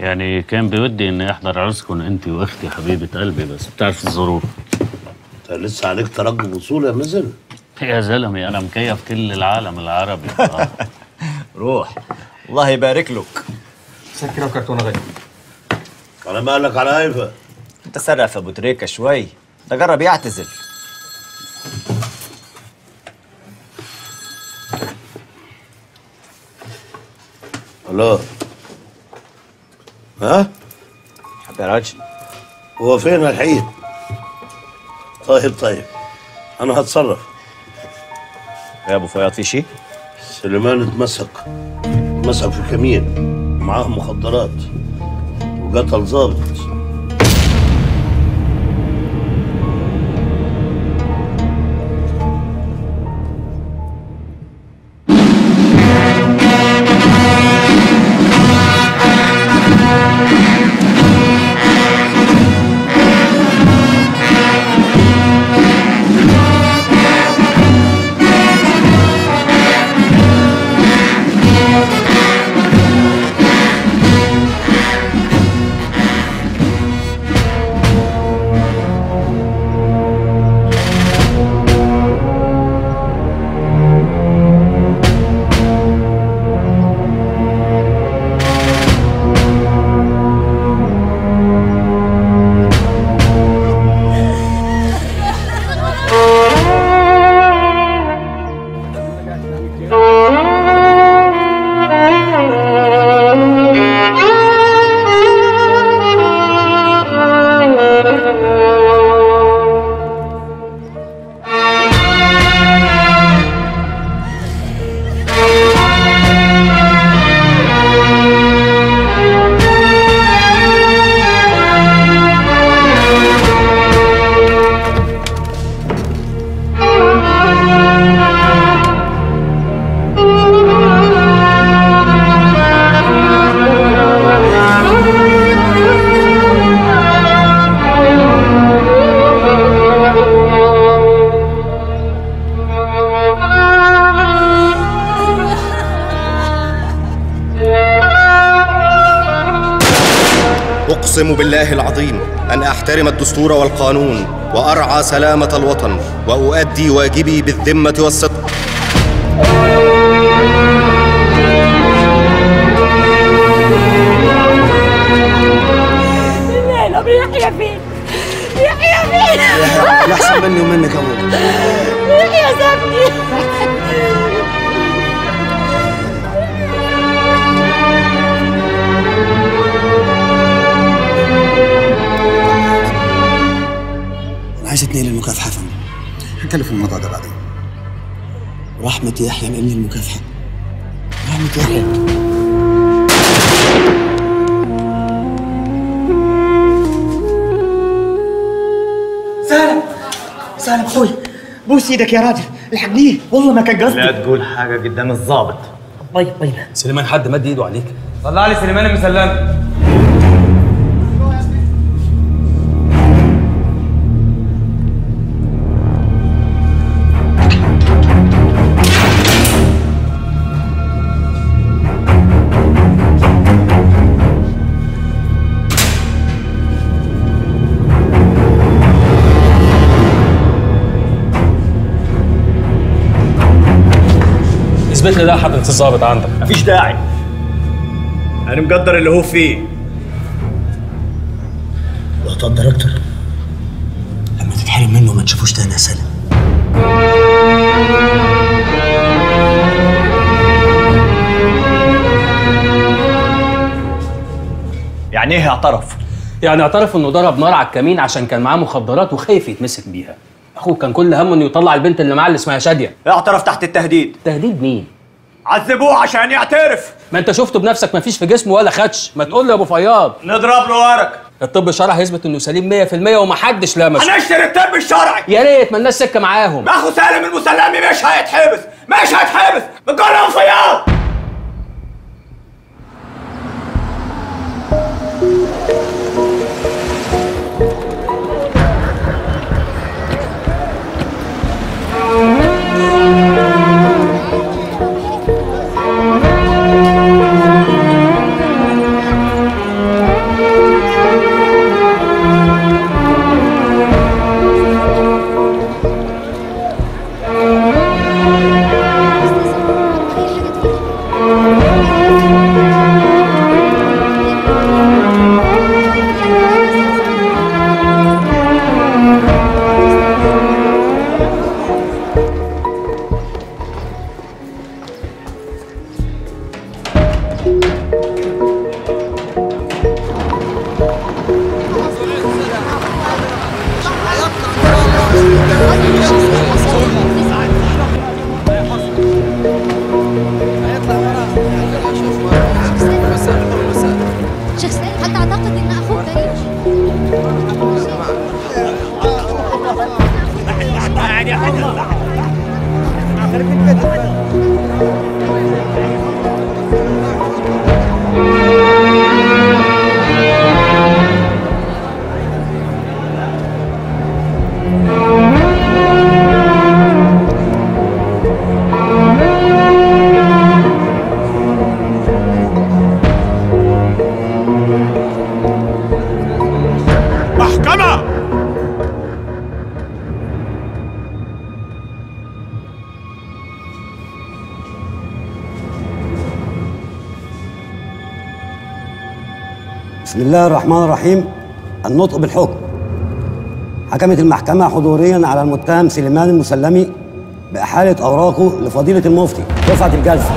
يعني كان بودي اني احضر عرسكم انت واختي حبيبه قلبي، بس بتعرف الظروف. انت لسه عليك ترقب وصول يا مزن؟ يا زلمه انا مكيف كل العالم العربي. روح، الله يبارك لك. سكر وكرتونه غير. على مالك على هيفا؟ انت سرف ابو تريكه شوي، ده جرب يعتزل. الو. ها؟ يا راجل هو فين الحين؟ طيب انا هتصرف. يا ابو فؤاد في شيء؟ سليمان اتمسك في كمين، معاه مخدرات وقتل ظابط. أقسم بالله العظيم أن أحترم الدستور والقانون وأرعى سلامة الوطن وأؤدي واجبي بالذمة والصدق. طب يحيى فين؟ يحيى فين؟ لا أحسن مني ومنك يا أبوك. يحيى سابني. عايز اتنقل المكافحة يا فندم. هنتكلم في الموضوع ده بعدين. رحمة يحيى نقلني المكافحة. رحمة يحيى. سالم اخوي، بوس ايدك يا راجل، الحقنيه والله ما كان قصدي. لا تقول حاجه قدام الضابط. طيب سليمان حد مد ايده عليك؟ طلع لي سليمان المسلم. اثبت لي ده حضرة الضابط عندك. مفيش داعي، انا مقدر اللي هو فيه. وهتقدر اكتر لما تتحرم منه وما تشوفوش تاني يا سالم. يعني ايه اعترف؟ يعني اعترف انه ضرب نار على الكمين عشان كان معاه مخدرات وخايف يتمسك بيها. اخوه كان كل همه انه يطلع البنت اللي معاه اللي اسمها شاديه. اعترف تحت التهديد. تهديد مين؟ عذبوه عشان يعترف. ما انت شفته بنفسك، مفيش في جسمه ولا خدش. ما تقول له يا ابو فياض نضرب له ورق. الطب الشرعي هيثبت انه سليم 100% ومحدش لمسه. هنشتري الطب الشرعي. يا ريت مالناش سكه معاهم. اخو سالم المسلمي مش هيتحبس، مش هيتحبس، بقول له فياض. بسم الله الرحمن الرحيم. النطق بالحكم. حكمت المحكمة حضوريا على المتهم سليمان المسلمي بإحالة أوراقه لفضيلة المفتي دفعة الجلسة.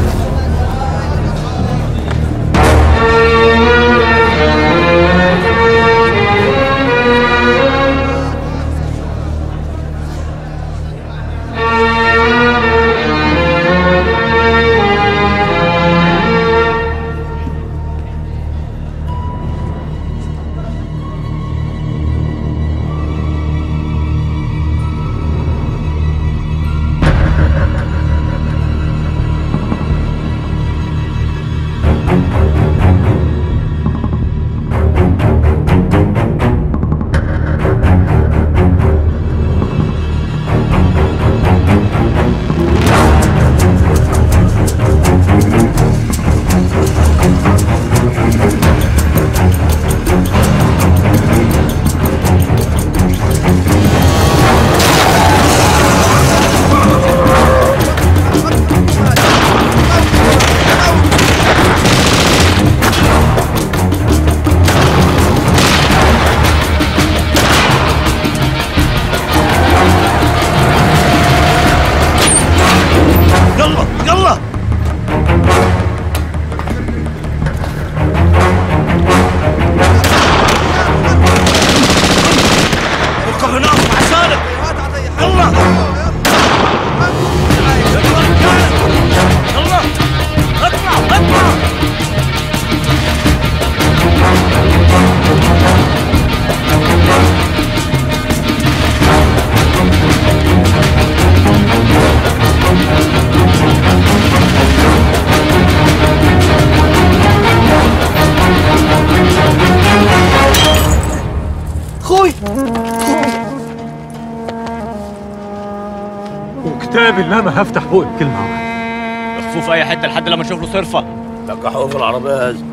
وكتاب الله ما هفتح بوقي بكلمة واحدة. اخفوه في أي حتة لحد لما نشوف له صرفة. لقحوه في العربية هذه.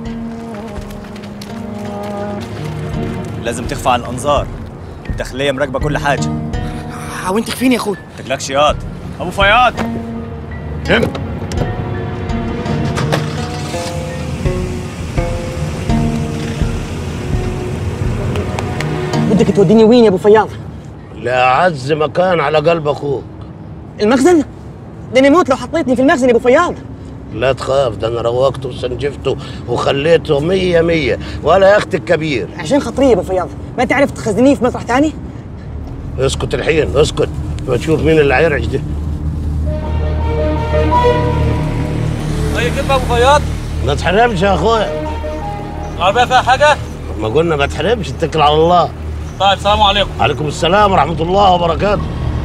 لازم تخفى عن الأنظار. الداخلية مراقبة كل حاجة. وانت فين يا اخويا؟ ما تقلقش ياض. أبو فياض. بدك توديني وين يا ابو فياض؟ لأعز مكان على قلب اخوك. المخزن؟ ده انا موت لو حطيتني في المخزن يا ابو فياض. لا تخاف، ده انا روقته وسنجفته وخليته 100 ولا يا اختي الكبير. عشان خاطري يا ابو فياض، ما انت عرفت تخزنيه في مسرح تاني؟ اسكت الحين، اسكت وتشوف مين اللي هيرعش ده. اي كلمة ابو فياض؟ ما تحرمش يا اخويا. العربية فيها حاجة؟ ما قلنا ما تحرمش، اتكل على الله. طيب السلام عليكم. عليكم السلام ورحمة الله وبركاته.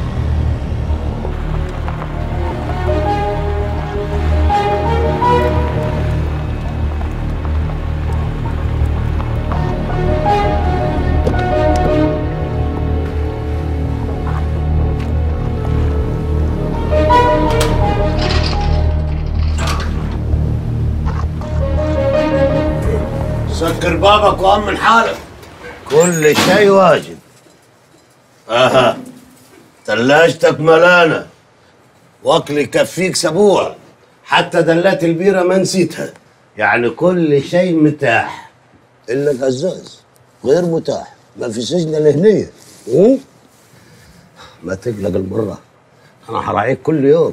سكر بابك وأمن حالك. كل شيء واجب. اها ثلاجتك ملانة، واكل يكفيك اسبوع، حتى دلات البيرة ما نسيتها، يعني كل شيء متاح الا الغزاز غير متاح، ما في سجن الهنية. ما تقلق المرة، انا هراعيك كل يوم.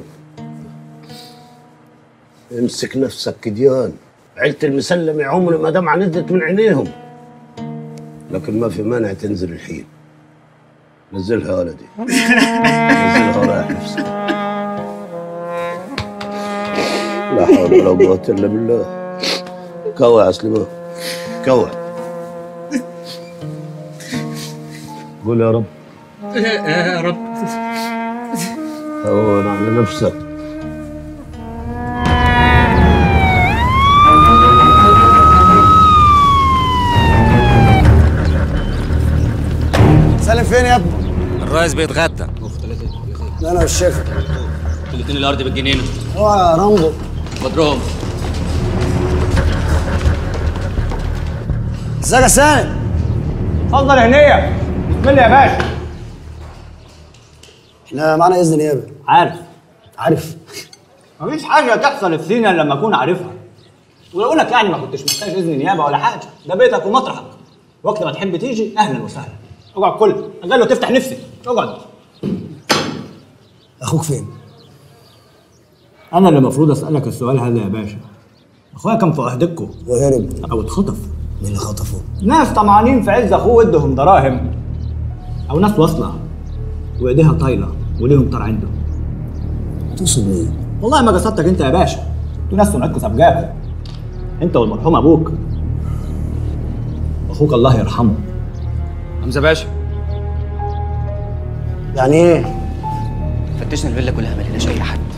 امسك نفسك كديان، عيلة المسلمة عمري ما دمعة نزلت من عينيهم، لكن ما في مانع تنزل الحين. نزلها يا ولدي، نزلها وريح نفسك. لا حول ولا قوة إلا بالله. كوع يا سليمان، كوع. قول يا رب. يا رب. هون على نفسك. سالم فين يا ابني؟ الرئيس بيتغدى. لا انا والشيخ. الاثنين الارض بالجنينه. اوعى يا رامبو. بدرهم. ازيك يا سالم؟ اتفضل هنيه. بسم الله يا باشا. احنا معانا اذن نيابه. عارف. مفيش حاجه تحصل في سينا الا لما اكون عارفها. ولو لك يعني ما كنتش محتاج اذن نيابه ولا حاجه، ده بيتك ومطرحك. وقت ما تحب تيجي اهلا وسهلا. اقعد كل قال له تفتح نفسك، اقعد. اخوك فين؟ انا اللي المفروض اسالك السؤال هذا يا باشا. اخويا كان في عهدكم وهرب او اتخطف. مين اللي خطفه؟ ناس طمعانين في عز اخوه ودهم دراهم، او ناس واصله وايديها طايله وليهم طار عنده. تقصد ايه؟ والله ما قصدتك انت يا باشا، في ناس سمعتكم سبجاكم. انت والمرحوم ابوك واخوك الله يرحمه حمزه باشا. يعني ايه؟ فتشنا الفيلا كلها ما لقيناش اي حد.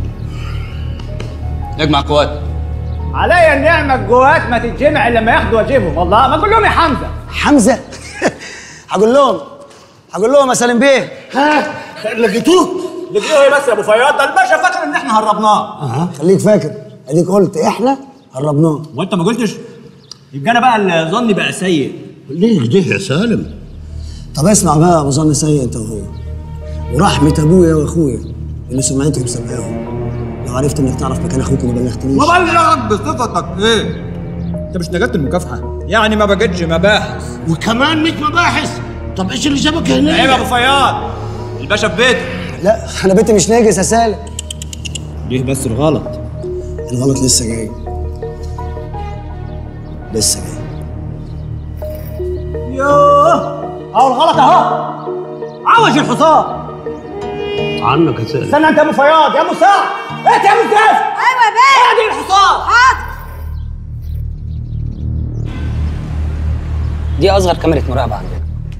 اجمع قوات. عليا النعمه الجوات ما تتجمع الا لما ياخدوا واجبهم. والله ما اقول لهم يا حمزه هقول لهم يا سالم بيه. ها لقيتوه ايه بس يا ابو فياض؟ ده الباشا فاكر ان احنا هربناه. خليك فاكر، اديك قلت احنا هربناه. وانت ما قلتش؟ يبقى انا بقى الظن بقى سيء. ليه كده يا سالم؟ طب اسمع بقى ابو ظن سيء انت وهو، ورحمه ابويا واخويا اللي سمعتهم سمعاهم. لو عرفت انك تعرف مكان اخوك وما بلغتنيش. وبلغك بصفتك ايه؟ انت مش نجدت المكافحه؟ يعني ما بقتش مباحث. وكمان 100 مباحث؟ طب ايش اللي جابك هنا؟ عيب يا ابو فياض، الباشا في بيته. لا انا بيتي مش ناجس يا سالم. ليه بس الغلط؟ الغلط لسه جاي. يوه اهو الغلط اهو. عوج الحصان عنك يا سالم. استنى انت يا ابو فياض، يا ابو سعد، انت يا ابو زاف. ايوه يا بيه. ادي الحصان. حاضر. دي اصغر كاميرا مراقبه عندنا.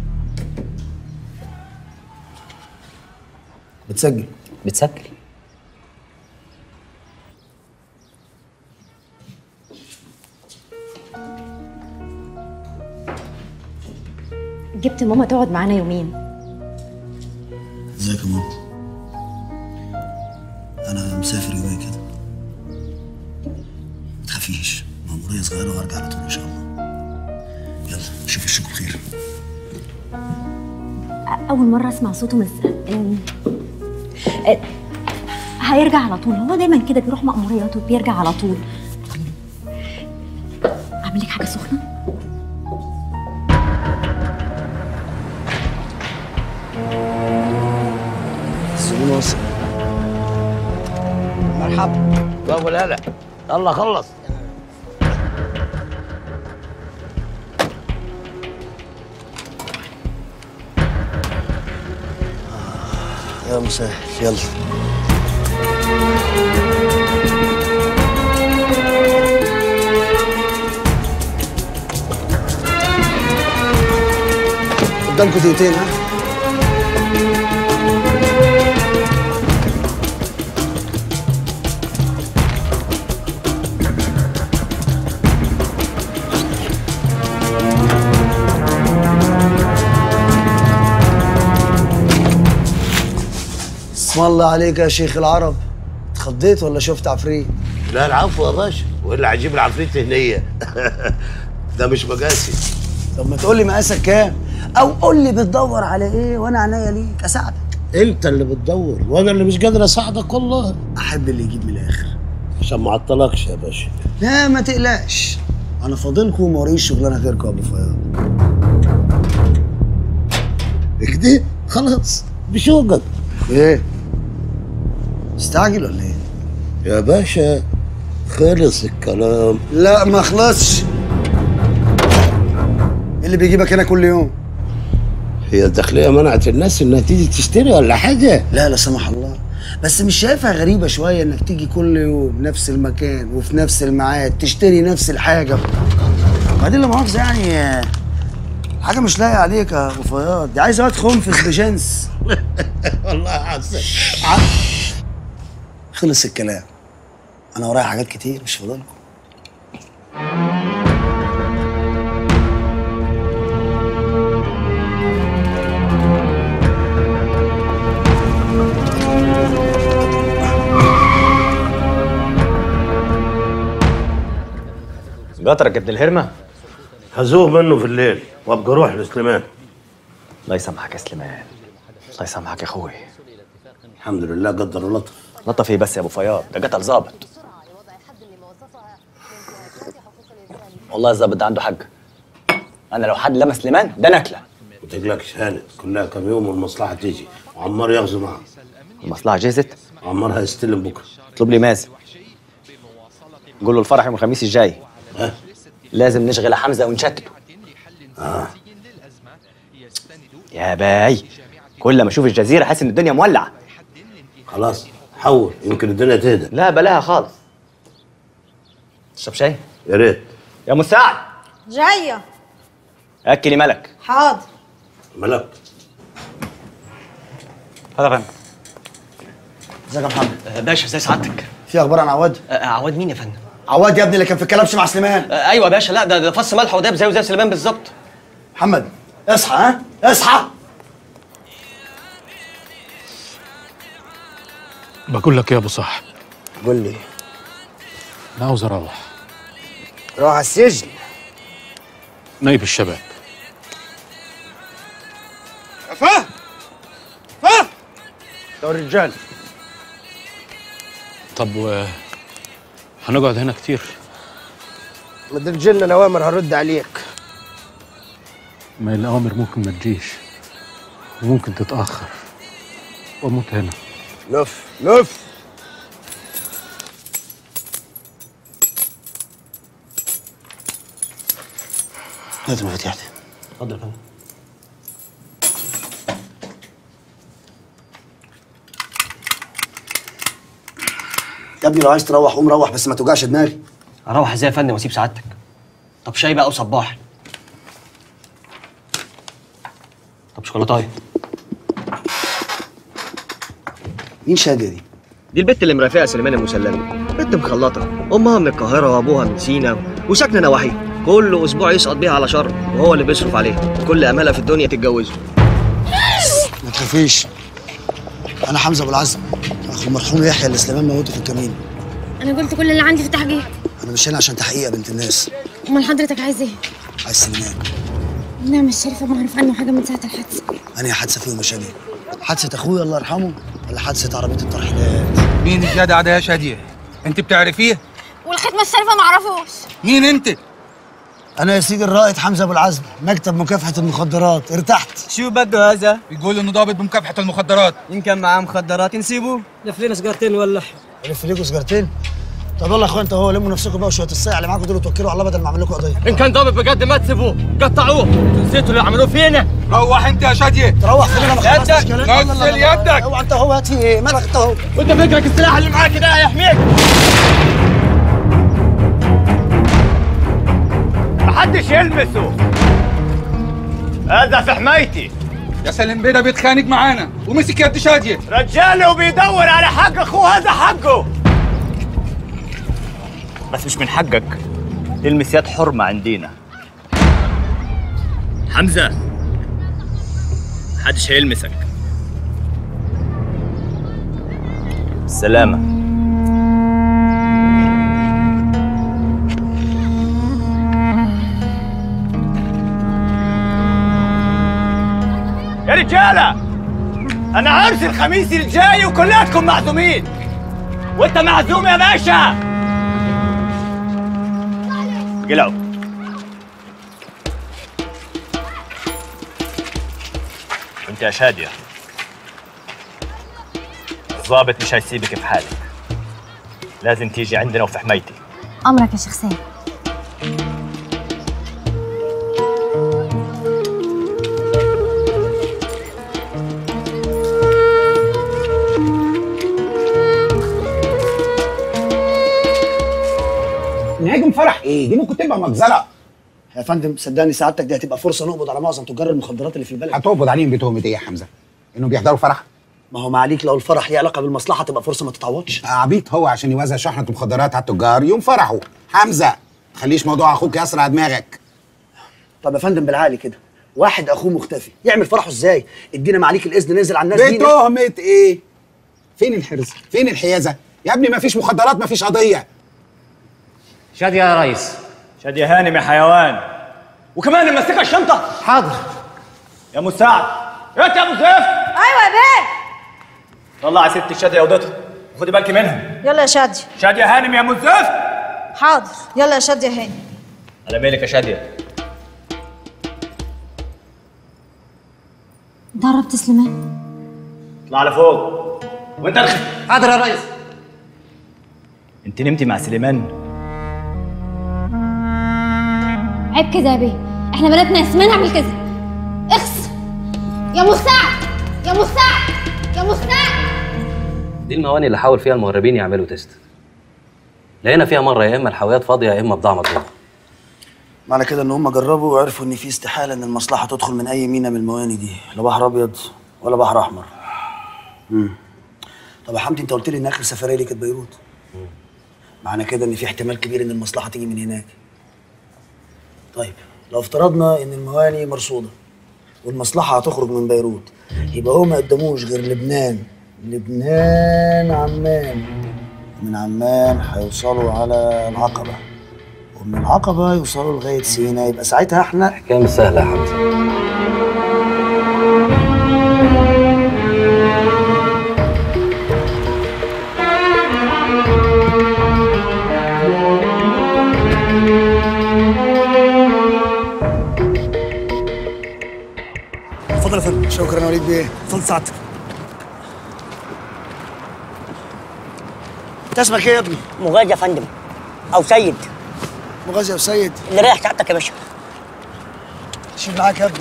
بتسجل. جبت ماما تقعد معانا يومين. ازيك يا ماما؟ انا مسافر يومين كده. ما تخافيش، مأمورية صغيرة وهرجع على طول ان شاء الله. يلا شوف الشغل خير. اول مره اسمع صوته من هيرجع على طول. هو دايما كده بيروح مأموريات وبيرجع على طول. اعمل لك حاجه سخنه؟ الزبون وصل. مرحبا. بابا لا يلا خلص. يا مسهل يلا. قدامكم دقيقتين. ها اسم الله عليك يا شيخ العرب. اتخضيت ولا شفت عفريت؟ لا العفو يا باشا، والا هجيب العفريت هنيه. ده مش مقاسي. طب ما تقول لي مقاسك كام؟ او قول لي بتدور على ايه وانا عينيا ليك اساعدك. انت اللي بتدور وانا اللي مش قادر اساعدك والله. احب اللي يجيب من الاخر عشان ما اعطلكش يا باشا. لا ما تقلقش، انا فاضلكم وموريش شغلانه غيركم يا ابو فياض. كده خلاص بشوقك. ايه مستعجل ولا ايه؟ يا باشا خلص الكلام. لا ما خلصش. اللي بيجيبك هنا كل يوم؟ هي الداخليه منعت الناس انها تيجي تشتري ولا حاجه؟ لا لا سمح الله، بس مش شايفها غريبه شويه انك تيجي كل يوم نفس المكان وفي نفس الميعاد تشتري نفس الحاجه؟ بعدين لا مؤاخذه يعني حاجه مش لايقه عليك يا ابو فياض، دي عايزه واد خنفس بجنس. والله حسن. خلص الكلام، انا ورايا حاجات كتير مش فاضلكم. قطرك يا ابن الهرمه. هزوه منه في الليل وابقى اروح لسليمان. الله يسامحك يا سليمان، الله يسامحك يا اخوي. الحمد لله قدر ولطف. لطف ايه بس يا ابو فياض؟ ده قتل ظابط. والله الظابط ده عنده حق. انا لو حد لمس سليمان ده نكله. ما تقلقش هانت، كلها كم يوم والمصلحه تيجي وعمار ياخذه معه. المصلحه جهزت؟ عمار هيستلم بكره. اطلب لي مازن، قول له الفرح يوم الخميس الجاي. لازم نشغل حمزه ونشتته. يا باي، كل ما اشوف الجزيره حاسس ان الدنيا مولعه. خلاص حول، يمكن الدنيا تهدى. لا بلاها خالص. تشرب شاي؟ يا ريت. يا مساعد جايه. اكلي ملك. حاضر. ملك. هذا فندم. ازيك يا محمد؟ باشا ازي سعادتك؟ في اخبار عن عواد؟ عواد مين يا فندم؟ عواد يا ابني اللي كان في الكلبش مع سليمان. ايوه يا باشا. لا ده فص ملح وداب زيه زي سليمان بالظبط. محمد اصحى، ها اصحى. بقول لك يا ابو صح، قول لي. انا عاوز اروح. روح على السجن. نايب الشباب. فه فه يا رجال. طب هنقعد هنا كتير؟ ما ترجلنا الاوامر هرد عليك. ما الاوامر ممكن ما تجيش وممكن تتاخر واموت هنا. لف لف. هات المفاتيح دي. اتفضل يا فندم. يا ابني لو عايز تروح قوم روح، بس ما توجعش دماغي. اروح ازاي يا فندم واسيب سعادتك؟ طب شاي بقى وصباح. طب شوكولاتايه. مين شاديه دي؟ دي البت اللي مرافقها سليمان المسلمي، بنت مخلطه، امها من القاهره وابوها من سينا وساكنه نواحيها، كل اسبوع يسقط بيها على شرم وهو اللي بيصرف عليها، كل امالها في الدنيا تتجوزه. ما تخافيش، انا حمزه ابو العزم، اخو المرحوم يحيى اللي سليمان موته في الكمين. انا قلت كل اللي عندي في التحقيق. انا مش هنا عشان تحقيق يا بنت الناس. امال حضرتك عايز ايه؟ عايز سليمان. النعمة الشريفة ما اعرف عنه حاجة من ساعة الحادثة. أنهي حادثة فيهم يا شادية؟ حادثة أخويا الله يرحمه ولا حادثة عربية الترحيلات؟ مين الجدع ده يا شادية؟ أنت بتعرفيه؟ والختمة الشريفة ما اعرفوش. مين أنت؟ أنا يا سيدي الرائد حمزة أبو العزم، مكتب مكافحة المخدرات، ارتحت. شو بده هذا؟ بيقول إنه ضابط بمكافحة المخدرات. إن كان معاه مخدرات نسيبه؟ لف لنا سجارتين ولعهم. لف ليكوا سجارتين؟ طب يلا يا اخويا انت هو لموا نفسكم بقى وشويه الصيع اللي معاكم دول وتوكلوا على الله بدل ما اعمل لكم قضيه. ان كان ضابط بجد ما تسيبوه، قطعوه، نسيتوا اللي عملوه فينا. روح انت يا شاديه. تروح فين؟ انا ما خلصتش كلام. نزل يدك. اوعى انت هو، هات في ايه؟ مالك انت هو؟ وانت فكرك السلاح اللي معاك ده هيحميك؟ محدش يلمسه، هذا في حمايتي. يا سليم بيه ده بيتخانق معانا ومسك يد شاديه. رجاله وبيدور على حق اخوه، هذا حقه. بس مش من حقك تلمس يد حرمة عندينا. حمزة محدش هيلمسك. السلامة. يا رجالة أنا عرس الخميس الجاي وكلاتكم معزومين، وأنت معزوم يا باشا. قلعوا. وانت يا شادية الضابط مش هيسيبك في حالك، لازم تيجي عندنا وفي حمايتي. أمرك يا شيخ سامي. نهاجم فرح ايه؟ دي ممكن تبقى مجزره. يا فندم صدقني سعادتك دي هتبقى فرصه نقبض على معظم تجار المخدرات اللي في البلد. هتقبض عليهم بتهمه ايه يا حمزه؟ انهم بيحضروا فرح؟ ما هو معاليك لو الفرح ليه علاقه بالمصلحه تبقى فرصه ما تتعوضش. عبيط هو عشان يوزع شحنه المخدرات على التجار يوم فرحه. حمزه ما تخليش موضوع اخوك يسرع دماغك. طب يا فندم بالعقل كده، واحد اخوه مختفي يعمل فرحه ازاي؟ ادينا معاليك الاذن ننزل على الناس دي. بتهمه ايه؟ فين الحرز؟ فين الحيازه؟ يا ابني ما فيش مخدرات، ما فيش قضيه. شادية يا ريس. شادية هانم يا حيوان. وكمان نمسكها الشنطه. حاضر. يا مساعد. انت يا ابو زيف. ايوه يا بيه. طلع يا ست شادية اوضتها وخدي بالك منها. يلا يا شادية. شادية هانم يا ابو زيف. حاضر. يلا يا شادية هانم. على بالك يا شادية. ضربت سليمان. اطلع لفوق. وانت ارخي. حاضر يا ريس. انت نمتي مع سليمان؟ عيب كده يا بيه، احنا بناتنا اسمها نعمل كده. اخس يا مساعد يا مساعد يا مساعد. دي المواني اللي حاول فيها المهربين يعملوا تيست. لقينا فيها مره يا اما الحاويات فاضيه يا اما بضاعه مضروبه. معنى كده ان هم جربوا وعرفوا ان في استحاله ان المصلحه تدخل من اي مينا من المواني دي، لا بحر ابيض ولا بحر احمر. طب يا حمدي انت قلت لي ان اخر سفريه لي كانت بيروت. معنى كده ان في احتمال كبير ان المصلحه تيجي من هناك. طيب لو افترضنا ان المواني مرصوده والمصلحه هتخرج من بيروت، يبقى هو ما قدموش غير لبنان عمان. من عمان هيوصلوا على العقبه، ومن العقبه يوصلوا لغايه سينا. يبقى ساعتها احنا حكايه مش سهله يا حمزه. اتفضل يا فندم. شكرا يا وليد بيه. اتفضل سعادتك. انت اسمك ايه يا ابني؟ مغازي يا فندم، او سيد. مغازي او سيد؟ اللي رايح سعادتك يا باشا. شيل معاك يا ابني.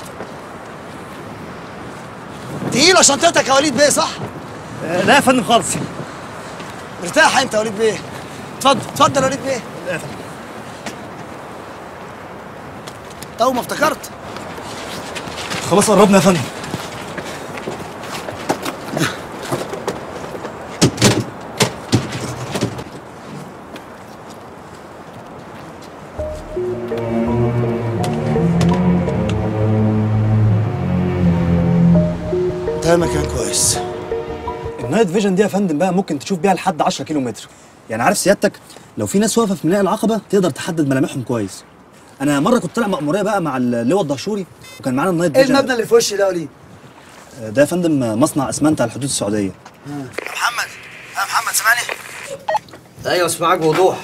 تقيله شنطتك يا وليد بيه صح؟ لا يا فندم خالص. مرتاح انت يا وليد بيه. اتفضل اتفضل يا وليد بيه. لا يا فندم. تو ما افتكرت. خلاص قربنا يا فندم. ده مكان كويس. النايت فيجن دي يا فندم بقى ممكن تشوف بيها لحد 10 كيلو متر. يعني عارف سيادتك لو في ناس واقفه في ميناء العقبه تقدر تحدد ملامحهم كويس. انا مره كنت طالع مأموريه بقى مع اللواء الدهشوري وكان معانا النايت ايه فيجن. المبنى اللي في وشي ده يا وليد؟ ده يا فندم مصنع اسمنت على الحدود السعوديه. يا محمد يا محمد سامعني؟ ايوه اسمعك بوضوح.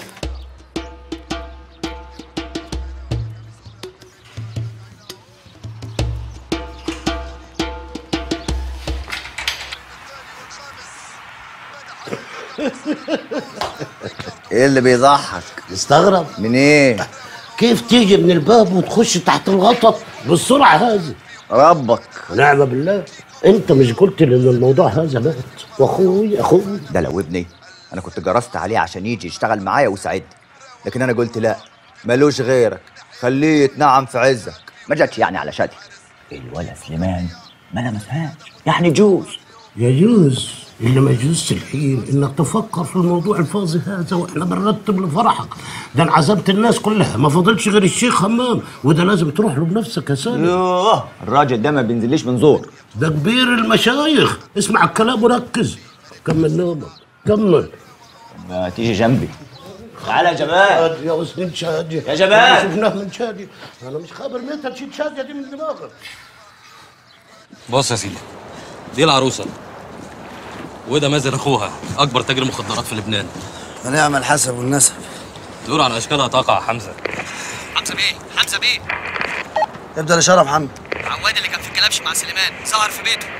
ايه اللي بيضحك؟ مستغرب؟ من ايه؟ كيف تيجي من الباب وتخش تحت الغطا بالسرعه هذه؟ ربك ونعم بالله. انت مش قلت لي ان الموضوع هذا مات واخوي ده لو ابني انا كنت جرست عليه عشان يجي يشتغل معايا ويساعدني، لكن انا قلت لا، ملوش غيرك، خليه يتنعم في عزك. ما جاتش يعني على شادي. الولا سليمان ما لمسهاش، يعني جوز. يجوز اللي ما يجوزش الحين انك تفكر في الموضوع الفاضي هذا واحنا بنرتب لفرحك. ده انا عزمت الناس كلها، ما فضلش غير الشيخ همام، وده لازم تروح له بنفسك يا سالم. يوه الراجل ده ما بينزليش من زور. ده كبير المشايخ، اسمع الكلام وركز. كمل نومك كمل. ما تيجي جنبي. تعالى يا جمال. يا وسنين شادية يا جمال. شفناه من شادية. انا مش خابر متى تشيل شادية دي من دماغك. بص يا سيدي، دي العروسه وده مازن اخوها، اكبر تاجر مخدرات في لبنان. ونعم الحسب والنسب. تدور على اشكالها تقع. حمزه حمزه بيه ابدا الاشاره يا محمد. عواد اللي كان في الكلبش مع سليمان سهر في بيته.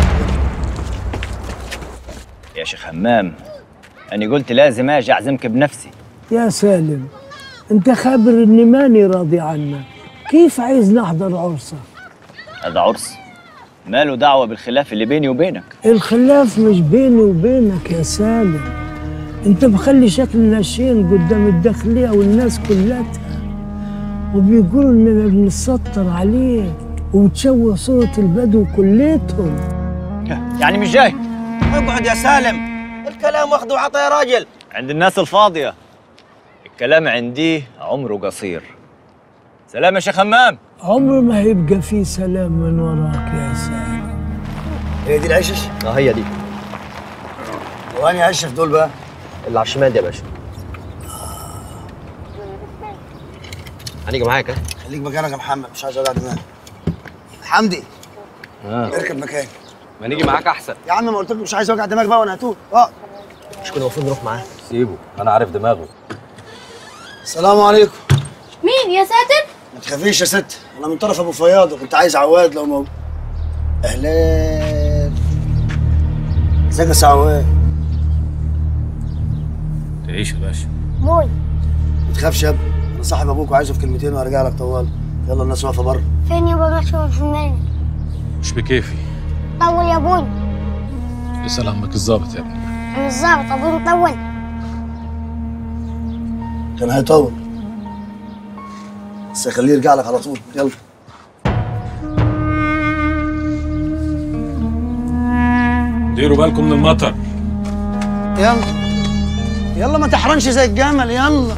يا شيخ همام انا قلت لازم اجي اعزمك بنفسي. يا سالم، انت خابر اني ماني راضي عنك، كيف عايز نحضر عرسك؟ هذا عرس ماله دعوه بالخلاف اللي بيني وبينك. الخلاف مش بيني وبينك يا سالم، انت مخلي شكلنا شين قدام الداخليه والناس كلها، وبيقولوا اننا بنسطر عليه وبتشوه صورة البدو كليتهم. يعني مش جاي؟ اقعد يا سالم، الكلام واخده وعطا يا راجل. عند الناس الفاضية الكلام عندي عمره قصير. سلام يا شيخ همام. عمره ما هيبقى في سلام من وراك يا سالم. هي دي العشش؟ هي دي. واني عش في دول بقى؟ اللي على الشمال دي يا باشا. هنيجي معاك. خليك مكانك يا محمد، مش عايز اوجع دماغي. حمدي اركب مكاني. ما نيجي معاك احسن. يا عم ما قلت لكم مش عايز اوجع دماغي بقى وانا هتوه. مش كنا المفروض نروح معاه؟ سيبه، انا عارف دماغه. السلام عليكم. مين يا ساتر؟ ما تخافيش يا ست، انا من طرف ابو فياض وكنت عايز عواد لو موجود. اهلا. ازيك يا سي عواد؟ تعيش يا باشا. موي. ما تخافش يا ابني، انا صاحب ابوك وعايزه في كلمتين وهرجع لك طوال. يلا الناس واقفه بره. فين يابا محشي محمد؟ مش بكيفي. طول يا ابوي. اسأل عمك الظابط يا ابني. انا الظابط ابوي مطول. كان هيطول بس خليه يرجع لك على طول. يلا. ديروا بالكم من المطر. يلا يلا ما تحرنش زي الجمل. يلا.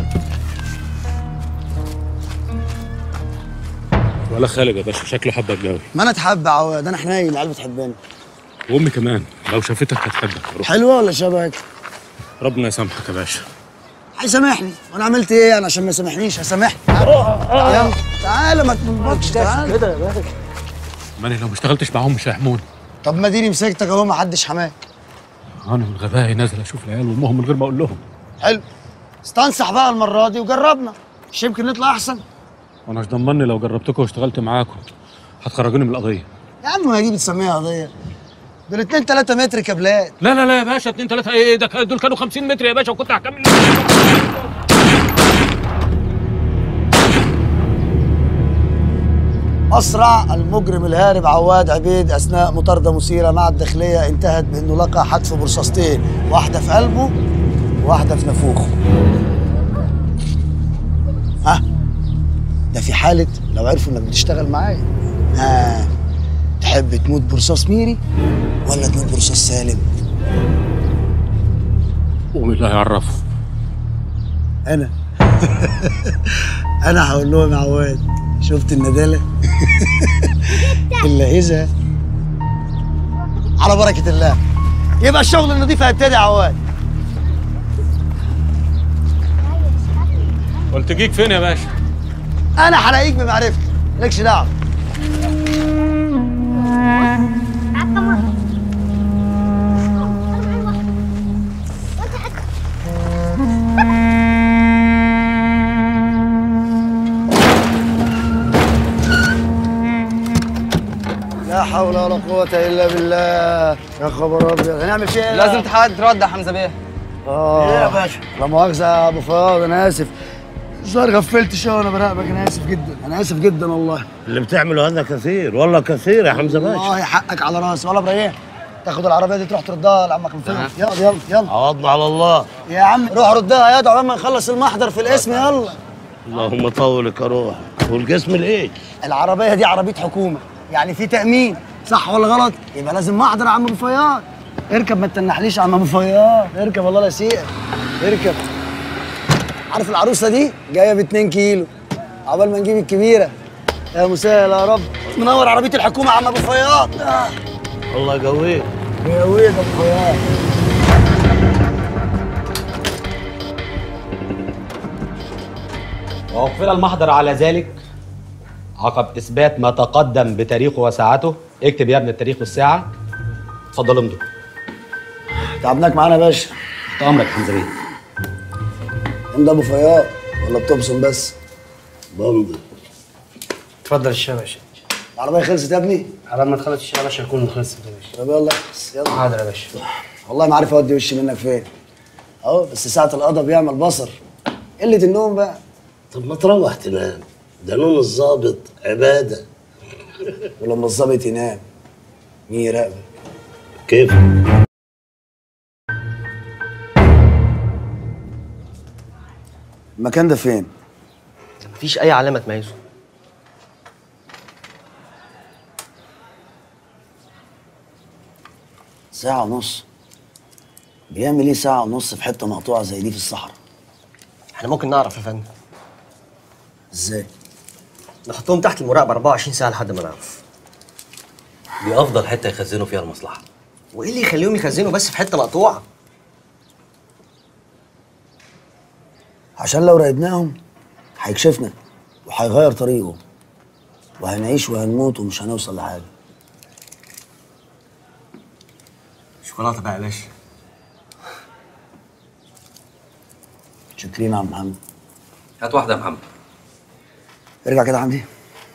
ولا خالد يا باشا شكله حبك قوي. ما انا اتحب عواد، انا حنين، العيال بتحبني. وامي كمان لو شافتك هتحبك. روح. حلوه ولا شبهك؟ ربنا يسامحك يا باشا. هيسامحني وانا عملت ايه يعني عشان ما يسامحنيش؟ هسامحني. يلا تعالى ما تنبطش. تعالى كده يا باشا. ماني لو ما اشتغلتش معاهم مش هيحموني. طب ما ديني مسكتك اهو، ما حدش حماك. انا من غبائي نازل اشوف العيال وامهم من غير ما اقول لهم. حلو، استنصح بقى المره دي وجربنا، مش يمكن نطلع احسن؟ وانا مش ضمني لو جربتكم واشتغلت معاكم هتخرجوني من القضيه. يا عم ما دي بتسميها قضيه؟ دول 2 3 متر كابلات. لا لا لا يا باشا 2 3 ايه ده؟ دول كانوا 50 متر يا باشا وكنت هكمل. أسرع المجرم الهارب عواد عبيد أثناء مطاردة مثيرة مع الداخلية انتهت بأنه لقى حتف برصاصتين، واحدة في قلبه وواحدة في نافوخه. ده في حالة لو عرفوا إنك بتشتغل معايا. تحب تموت برصاص ميري ولا تموت برصاص سالم؟ ومين اللي هيعرفه؟ أنا. أنا هقول لهم يا عواد، شفت الندالة؟ إلا إذا على بركة الله يبقى الشغل النظيف هيبتدي يا عواد. قلت جيك فين يا باشا؟ أنا هلاقيك بمعرفتي، مالكش دعوة. لا حول ولا قوة إلا بالله. يا خبر أبيض، هنعمل فيها إيه؟ لازم ترد يا حمزة بيه. إيه يا باشا؟ لا مؤاخذة يا أبو فؤاد، أنا آسف. الظاهر غفلت شوية وأنا براقبك، أنا آسف جدا، أنا آسف جدا والله. اللي بتعمله هذا كثير، والله كثير يا حمزة باشا. والله حقك على راسي. ولا إبراهيم، تاخد العربية دي تروح تردها لعمك الفيلم. يلا يلا يلا. عوضنا على الله. يا عم روح ردها يا عقبال ما نخلص المحضر في الاسم. يلا. اللهم طولك يا روح. والقسم الإيه؟ العربية دي عربية حكومة، يعني في تأمين، صح ولا غلط؟ يبقى لازم محضر يا عم أبو فياض. اركب ما تنحليش يا عم أبو فياض، اركب والله لا يسيئك. اركب. عارف العروسة دي جاية ب2 كيلو، عقبال ما نجيب الكبيرة. يا مسهل يا رب. منور عربية الحكومة يا عم أبو فياض. الله يقويك. يقويك يا أبو فياض. ووقفنا المحضر على ذلك عقب إثبات ما تقدم بتاريخه وساعته. اكتب يا ابني التاريخ والساعة. اتفضل امضي. تعبناك معانا يا باشا. تحت أمرك يا حمزة بيه. امضي أبو فياض ولا بتبصم بس؟ بمضي. اتفضل الشاي يا باشا. العربية خلصت يا ابني؟ على ما تخلص الشاي يا باشا يكون خلصت يا باشا. طب يلا يلا. حاضر يا باشا. والله ما عارف اودي وشي منك فين. اهو بس ساعة القضا بيعمل بصر. قلة النوم بقى. طب ما تروح تنام، ده نوم الظابط عبادة. ولما الظابط ينام مين يراقبك؟ كيف؟ المكان ده فين؟ مفيش اي علامه تميزه. ساعة ونص؟ بيعمل ايه ساعة ونص في حتة مقطوعة زي دي في الصحراء؟ احنا ممكن نعرف يا فندم. ازاي؟ نحطهم تحت المراقبه 24 ساعه لحد ما نعرف. دي افضل حته يخزنوا فيها المصلحه. وايه اللي يخليهم يخزنوا بس في حته مقطوعه؟ عشان لو راقبناهم هيكشفنا وهيغير طريقه وهنعيش وهنموت ومش هنوصل لحاجة. شوكولاته بقى يا باشا. شكرين يا عم محمد. هات واحده يا محمد. ارجع كده عندي.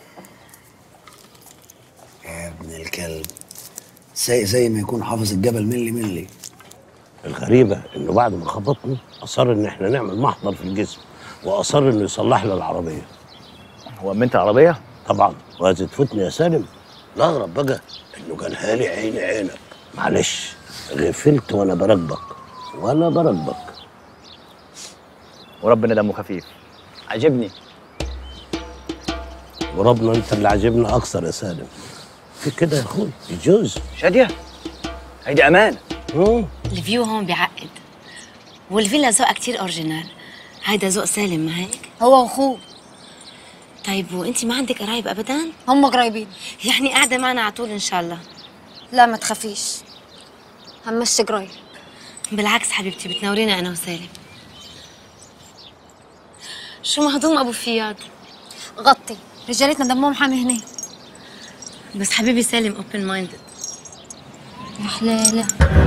يا ابن الكلب، سايق زي ما يكون حافظ الجبل ملي ملي. الغريبة إنه بعد ما خبطني أصر إن إحنا نعمل محضر في الجسم وأصر إنه يصلح لي العربية. هو أمنت العربية؟ طبعا، وهذا تفوتني يا سالم. الأغرب بقى إنه كان هالي عيني عينك. معلش غفلت وأنا براقبك وأنا براقبك. وربنا دمه خفيف. عجبني. وربنا أنت اللي عجبنا أكثر يا سالم. في كده يا أخوي يجوز. شادية هيدي أمان. الفيو هون بيعقد، والفيلا ذوقها كتير اورجينال. هيدا ذوق سالم، ما هيك؟ هو واخوه. طيب وانتي ما عندك قرايب ابدا؟ هم قريبين. يعني قاعده معنا على طول ان شاء الله؟ لا ما تخافيش، همشي قريب. بالعكس حبيبتي، بتنورينا انا وسالم. شو مهضوم ابو فياض؟ غطي، رجالتنا دمهم حامي هنا. بس حبيبي سالم اوبن مايندد. يا حلالة.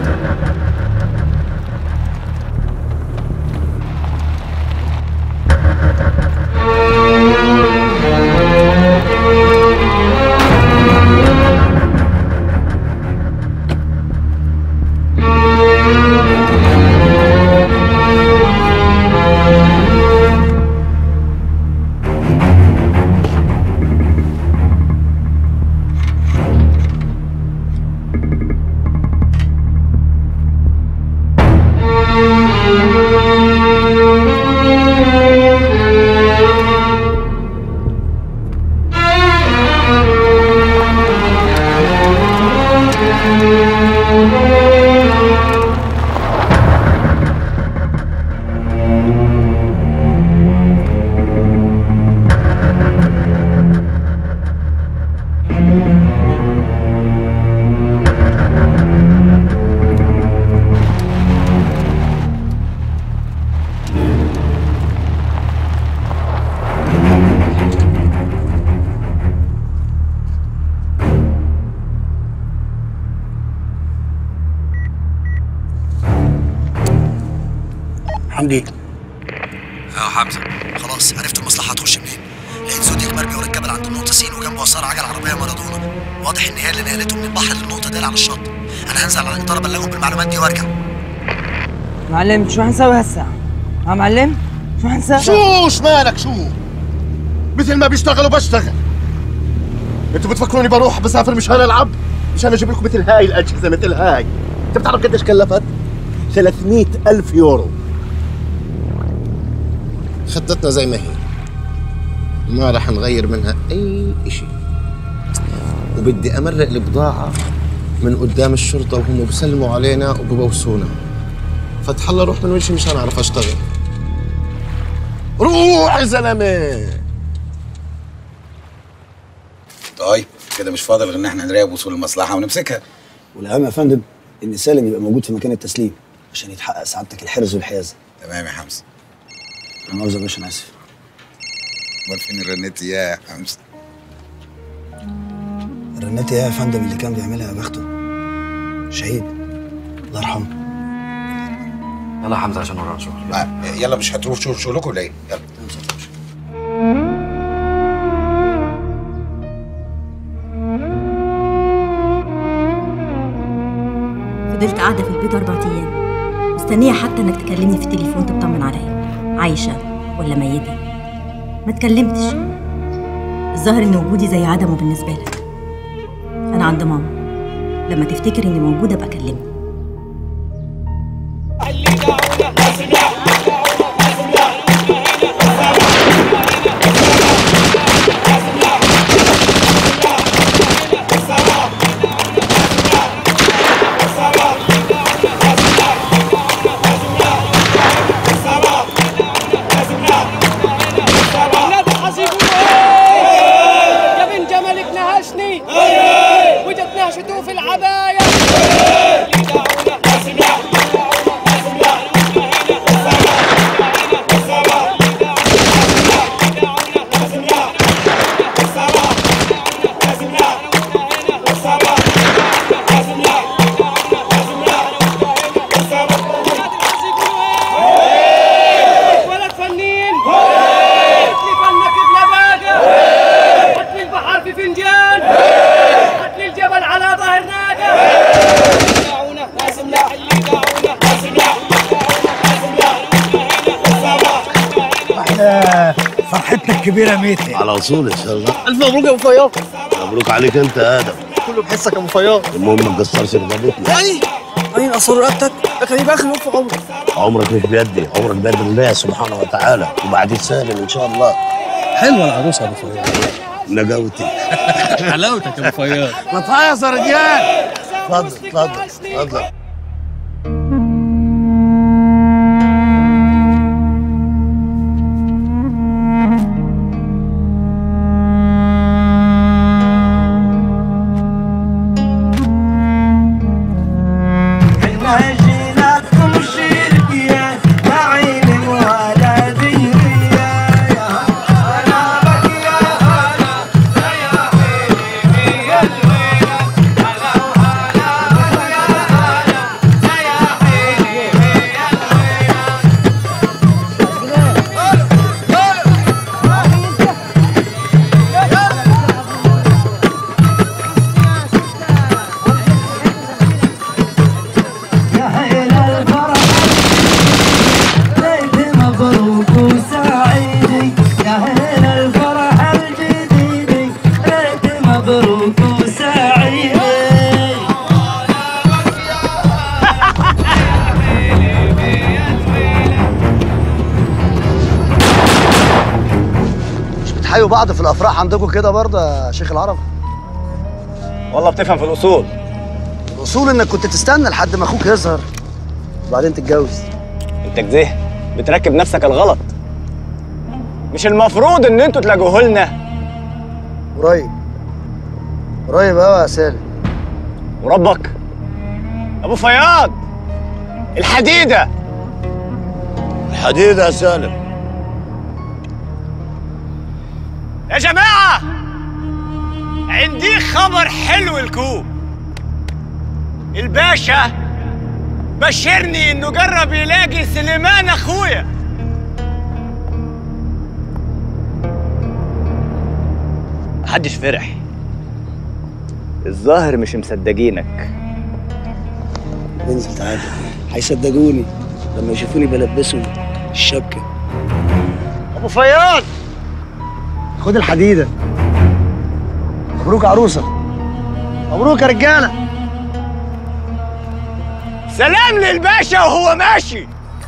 حمدي. حمزه. خلاص عرفت المصلحة هتخش منين. لقيت زودياك مرمي ورا الجبل عند النقطة س وجنبه آثار عجل عربية مارادونا. واضح إن هي اللي نقلته من البحر للنقطة دي على الشط. أنا هنزل على الإدارة أبلغهم بالمعلومات دي وأرجع. معلم شو حنسوي هسا؟ ها معلم؟ شو حنسوي؟ شو مالك شو؟ مثل ما بيشتغلوا بشتغل. انتوا بتفكروني بروح بسافر مشان العب؟ مشان اجيب لكم مثل هاي الاجهزه مثل هاي. انت بتعرف قديش كلفت؟ 300,000 يورو. خطتنا زي ما هي، ما راح نغير منها اي شيء. وبدي امرق البضاعه من قدام الشرطه وهم بيسلموا علينا وببوسونا. فتح الله روح من وجهي مشان اعرف اشتغل. روح يا زلمه. طيب كده مش فاضل غير ان احنا نراقب وصول المصلحه ونمسكها. والأهم يا فندم إن سالم يبقى موجود في مكان التسليم عشان يتحقق سعادتك الحرز والحيازة. تمام يا حمزه. لا مؤاخذة يا باشا، أنا آسف. امال فين الرنات يا حمزه؟ الرنات يا فندم اللي كان بيعملها يا بخته شهيد الله يرحمه. يلا يا حمزه عشان ورانا شغل. يلا مش هتروح تشوف شغلكم ولا ايه؟ يلا. فضلت قاعدة في البيت 4 أيام مستنية حتى إنك تكلمني في التليفون تطمن عليا عايشة ولا ميتة. ما اتكلمتش. الظاهر إن وجودي زي عدمه بالنسبة لك. أنا عند ماما، لما تفتكر إني موجودة بقى كلمني. الكبيره ميتي. على اصول ان شاء الله. الف مبروك يا ابو فياض. مبروك عليك انت يا ادم. كله بحسك يا ابو فياض. المهم ما تكسرش رقبتنا. اين اصر رقبتك؟ ده كان يبقى اخر يوم في عمرك. عمرك مش بيدي، عمرك بيد الله سبحانه وتعالى، وبعدين سالم ان شاء الله. حلوه العروسه يا ابو فياض. نجاوتي. حلاوتك يا ابو فياض. ما تهيص يا رجال. اتفضل اتفضل اتفضل. بتحيوا بعض في الافراح عندكم كده برضه يا شيخ العرب؟ والله بتفهم في الاصول. الاصول انك كنت تستنى لحد ما اخوك يظهر وبعدين تتجوز. انت كده بتركب نفسك الغلط. مش المفروض ان انتوا تلاقوه لنا؟ قريب قريب قوي يا سالم. وربك ابو فياض الحديده. الحديده يا سالم. يا جماعة عندي خبر حلو لكم. الباشا بشرني انه جرب يلاقي سليمان اخويا. محدش فرح. الظاهر مش مصدقينك. انزل تعالى، هيصدقوني لما يشوفوني بلبسهم الشبكه. ابو فياض خد الحديده. مبروك عروسه. مبروك يا رجاله. سلام للباشا وهو ماشي.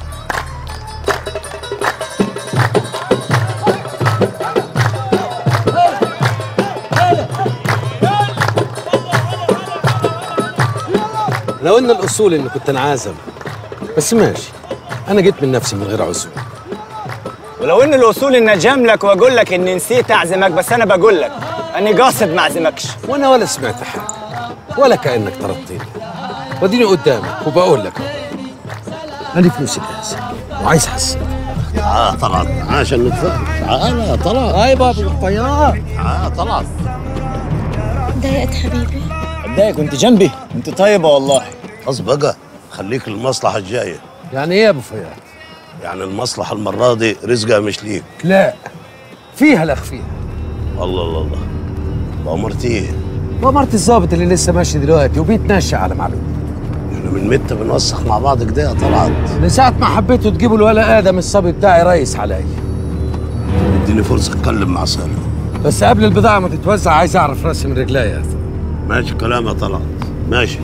لو ان الاصول اني كنت انعزم، بس ماشي، انا جيت من نفسي من غير عزوم. ولو ان الاصول اني اجاملك واقول لك اني نسيت اعزمك، بس انا بقول لك اني قاصد ما اعزمكش. وانا ولا سمعت حاجه ولا كانك طردتني، وديني قدامك وبقول لك انا فلوسي جاهزه وعايز احسن. تعال طلعت عشان نتفاهم. تعال يا طلعت. هاي بابا الطيار. تعال طلعت. ضايقت حبيبي. اتضايق كنت جنبي. انت طيبه والله. خلاص بقى، خليك للمصلحه الجايه. يعني ايه يا ابو فياض؟ يعني المصلحه المره دي رزقها مش ليك. لا، فيها لا فيها. الله الله الله. وامرت ايه؟ وامرت الظابط اللي لسه ماشي دلوقتي وبيتنشى على معلومه. احنا من متى بنوسخ مع بعض كده يا طلعت؟ من ساعه ما حبيتوا تجيبوا الولا ادم الصبي بتاعي ريس عليا. اديني فرصه اتكلم مع سالم. بس قبل البضاعه ما تتوزع عايز اعرف راسي من رجليا. ماشي كلام يا طلعت، ماشي.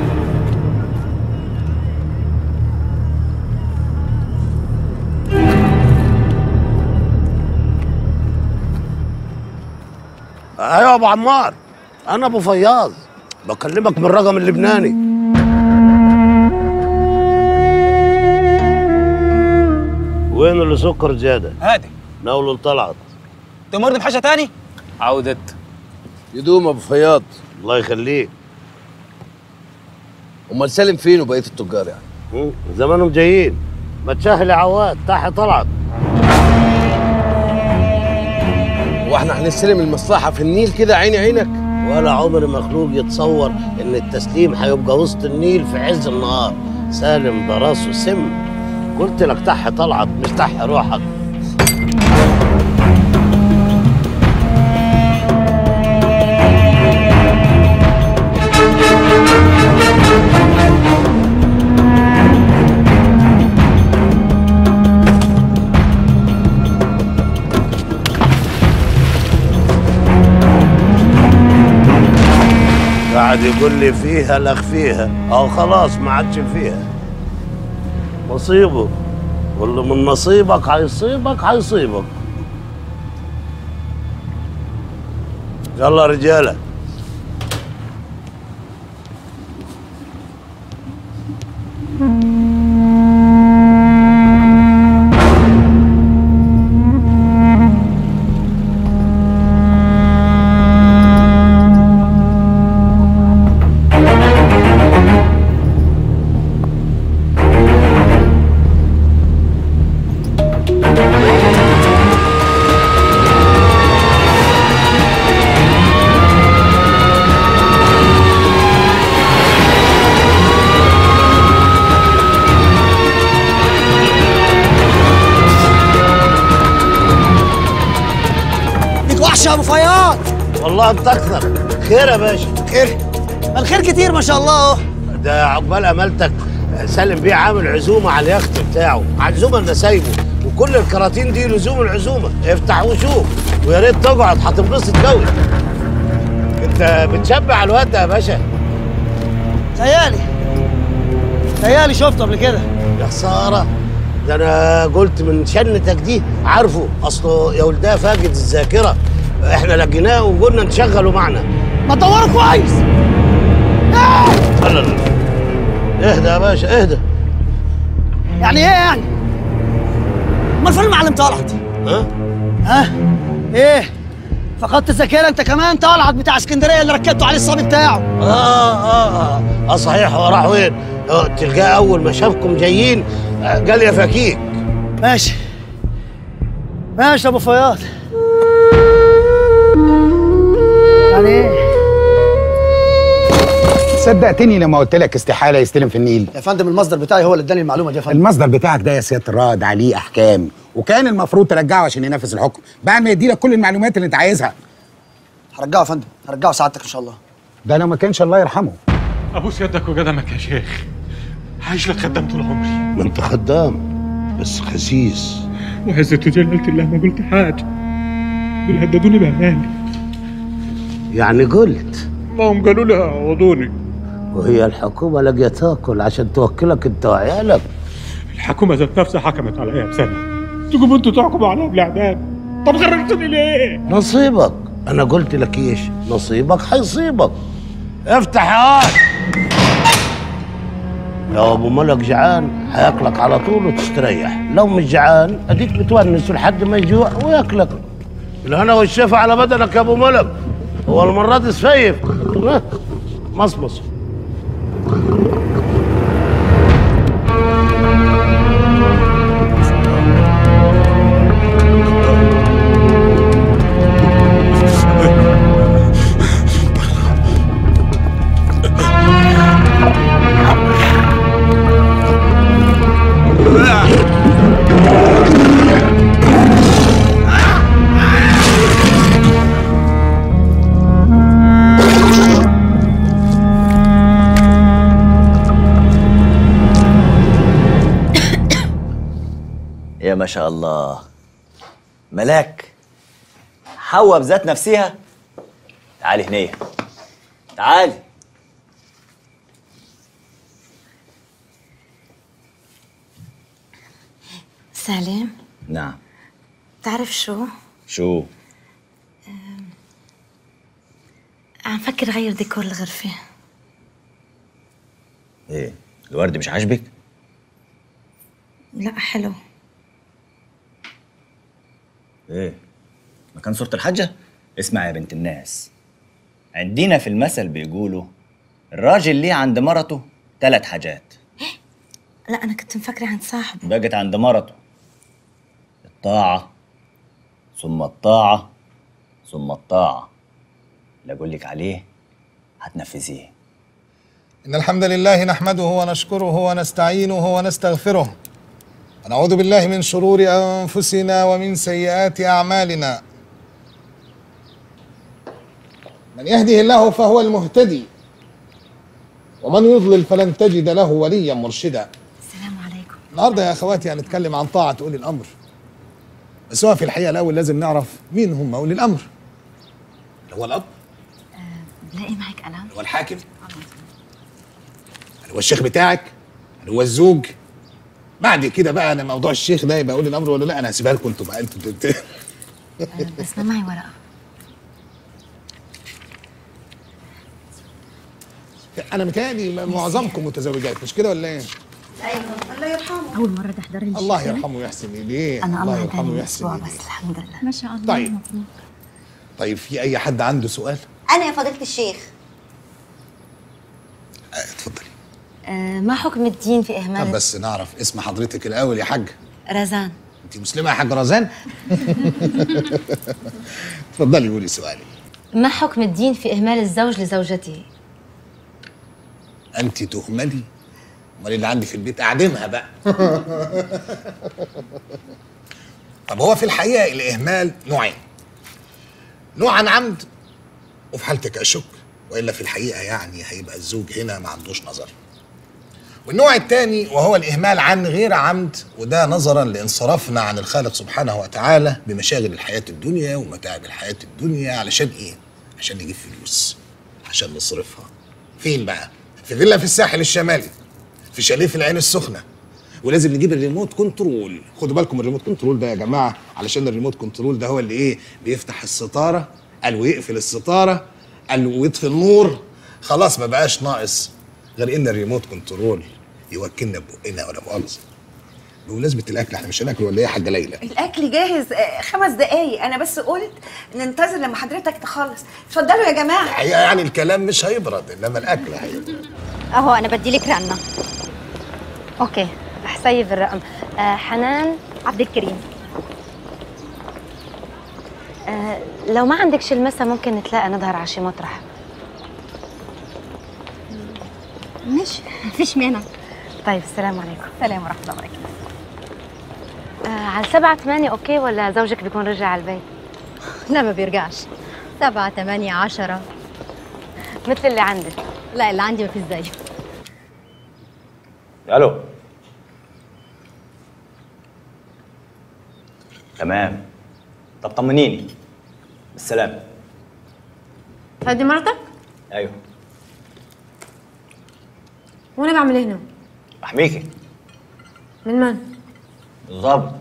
ايوه يا ابو عمار، انا ابو فياض بكلمك من الرقم اللبناني. وين اللي سكر زياده؟ هادي ناوله لطلعت. تمرني بحاجه تاني؟ عودت يدوم ابو فياض. الله يخليك. امال سالم فين وبقيه التجار يعني؟ زمانهم جايين. ما تشاهل يا عواد، تحت طلعت. واحنا هنستلم المصلحه في النيل كده عيني عينك؟ ولا عمر مخلوق يتصور ان التسليم هيبقى وسط النيل في عز النهار. سالم ده راسه سم. قلت لك تح طلعت مش تح روحك. يقعد يقول لي فيها لك فيها، او خلاص ما عادش فيها. نصيبه، واللي من نصيبك هيصيبك هيصيبك. يلا رجاله. يا ابو فياض. والله انت اكثر. خير يا باشا. خير؟ الخير كتير ما شاء الله اهو. ده عقبال امالتك سالم بيه عامل عزومه على اليخت بتاعه، عزومه انا سايبه، وكل الكراتين دي لزوم العزومه، افتح وشوف، ويا ريت تقعد هتنبسط قوي. انت بتشبع الواد ده يا باشا. تهيالي شفته قبل كده. يا خساره، ده انا قلت من شنتك دي عارفه، اصله يا ولدها فاقد الذاكره، احنا لقيناه وقلنا نشغله معنا. ما تدوروا كويس. لا لا لا، اهدى يا باشا اهدى. يعني ايه يعني؟ امال فين المعلم طلعت؟ ها؟ ايه؟ فقدت الذاكره انت كمان؟ طلعت بتاع اسكندريه اللي ركبته عليه الصبي بتاعه. صحيح، هو راح وين؟ تلقاه اول ما شافكم جايين قال يا فكيك. ماشي يا ابو فياض. يعني ايه؟ صدقتني لما قلت لك استحاله يستلم في النيل. يا فندم المصدر بتاعي هو اللي اداني المعلومه دي يا فندم. المصدر بتاعك ده يا سياده الرائد عليه احكام، وكان المفروض ترجعه عشان ينفذ الحكم بعد ما يديلك كل المعلومات اللي انت عايزها. هرجعه يا فندم، هرجعه سعادتك ان شاء الله. ده لو ما كانش الله يرحمه. ابوس يدك وقدمك يا شيخ، عايش لك خدام طول عمري. ما انت خدام بس خسيس. وعزة جلالة الله ما قلت حاجة، دول هددوني بأماني. يعني قلت؟ ما هم قالوا لي عوضوني. وهي الحكومة لقيت تاكل عشان توكلك انت وعيالك. الحكومة ذات نفسها حكمت عليا بسنة، تقوموا انتوا تحكموا عليها بالإعدام. طب غرقتني ليه؟ نصيبك، أنا قلت لك إيش؟ نصيبك هيصيبك. افتح يا واد. لو أبو ملك جعان هياكلك على طول وتستريح، لو مش جعان أديك بتونس لحد ما يجوع وياكلك. الهنا والشفا على بدنك يا أبو ملك. هو المرة دي سفيف مصمص. يا ما شاء الله، ملاك حواء بذات نفسها. تعالي هنية، تعالي. سالم، نعم. تعرف شو؟ شو؟ عم فكر غير ديكور الغرفة. ايه، الورد مش عاجبك؟ لا حلو. ايه، مكان صورة الحجة؟ اسمع يا بنت الناس، عندنا في المثل بيقولوا الراجل ليه عند مرته 3 حاجات. لا أنا كنت مفكرة عند صاحبه. بقت عند مرته الطاعة، ثم الطاعة، ثم الطاعة. اللي أقول لك عليه هتنفذيه. إن الحمد لله نحمده ونشكره ونستعينه ونستغفره ونعوذ بالله من شرور أنفسنا ومن سيئات أعمالنا. من يهده الله فهو المهتدي ومن يضلل فلن تجد له وليا مرشدا. السلام عليكم. النهارده يا أخواتي هنتكلم عن طاعة أولي الأمر، بس هو في الحقيقة الأول لازم نعرف مين هم أولي الأمر. اللي هو الأب. لاقي معك قلم؟ هو الحاكم؟ هو الشيخ بتاعك؟ هو الزوج؟ بعد كده بقى انا موضوع الشيخ ده يبقى اقول الامر ولا لا، انا هسيبها لكم انتوا بقى انتوا بس ما معي ورقه. انا متهيألي معظمكم متزوجات مش كده ولا ايه؟ ايوه الله يرحمه. اول مره تحضري الله يرحمه ويحسن اليه. انا الله يرحمه ويحسن اليه. بس الحمد لله ما شاء الله. طيب طيب في اي حد عنده سؤال؟ انا يا فضيله الشيخ. اتفضلي. ما حكم الدين في اهمال؟ طب بس نعرف اسم حضرتك الاول يا حاجه. رزان. انت مسلمه يا حاجه رزان؟ اتفضلي قولي سؤالي. ما حكم الدين في اهمال الزوج لزوجته؟ انت تهملي؟ امال اللي عندي في البيت اعدمها بقى. طب هو في الحقيقه الاهمال نوعين، نوع عن عمد وفي حالتك اشك، والا في الحقيقه يعني هيبقى الزوج هنا ما عندوش نظر. والنوع الثاني وهو الاهمال عن غير عمد، وده نظرا لانصرافنا عن الخالق سبحانه وتعالى بمشاغل الحياه الدنيا ومتاعب الحياه الدنيا. علشان ايه؟ عشان نجيب فلوس، عشان نصرفها. فين بقى؟ في فيلا في الساحل الشمالي، في شاليه في العين السخنه، ولازم نجيب الريموت كنترول. خدوا بالكم الريموت كنترول ده يا جماعه، علشان الريموت كنترول ده هو اللي ايه؟ بيفتح الستاره قال ويقفل الستاره قال ويطفي النور. خلاص ما بقاش ناقص غير ان الريموت كنترول يوكلنا بقنا ولا مؤاخذه. بمناسبه الاكل احنا مش هناكل ولا ايه يا حاجه ليلى؟ الاكل جاهز 5 دقايق، انا بس قلت ننتظر لما حضرتك تخلص. اتفضلوا يا جماعه. الحقيقه يعني الكلام مش هيبرد انما الاكل هيبرد. اهو انا بدي لك رنه. اوكي رح سيف الرقم. حنان عبد الكريم. لو ما عندك شي المسا ممكن نتلاقى نظهر على شي مطرح. ماشي مفيش مانع. طيب السلام عليكم. السلام ورحمه الله وبركاته. على 7 8 اوكي ولا زوجك بيكون رجع على البيت؟ لا ما بيرجعش. 7 8 10 مثل اللي عندك. لا اللي عندي ما فيش زيه. الو. تمام. طب طمنيني. بالسلامة. هذه مرتك؟ ايوه. وانا بعمل ايه هنا؟ بحميكي. من من؟ بالظبط.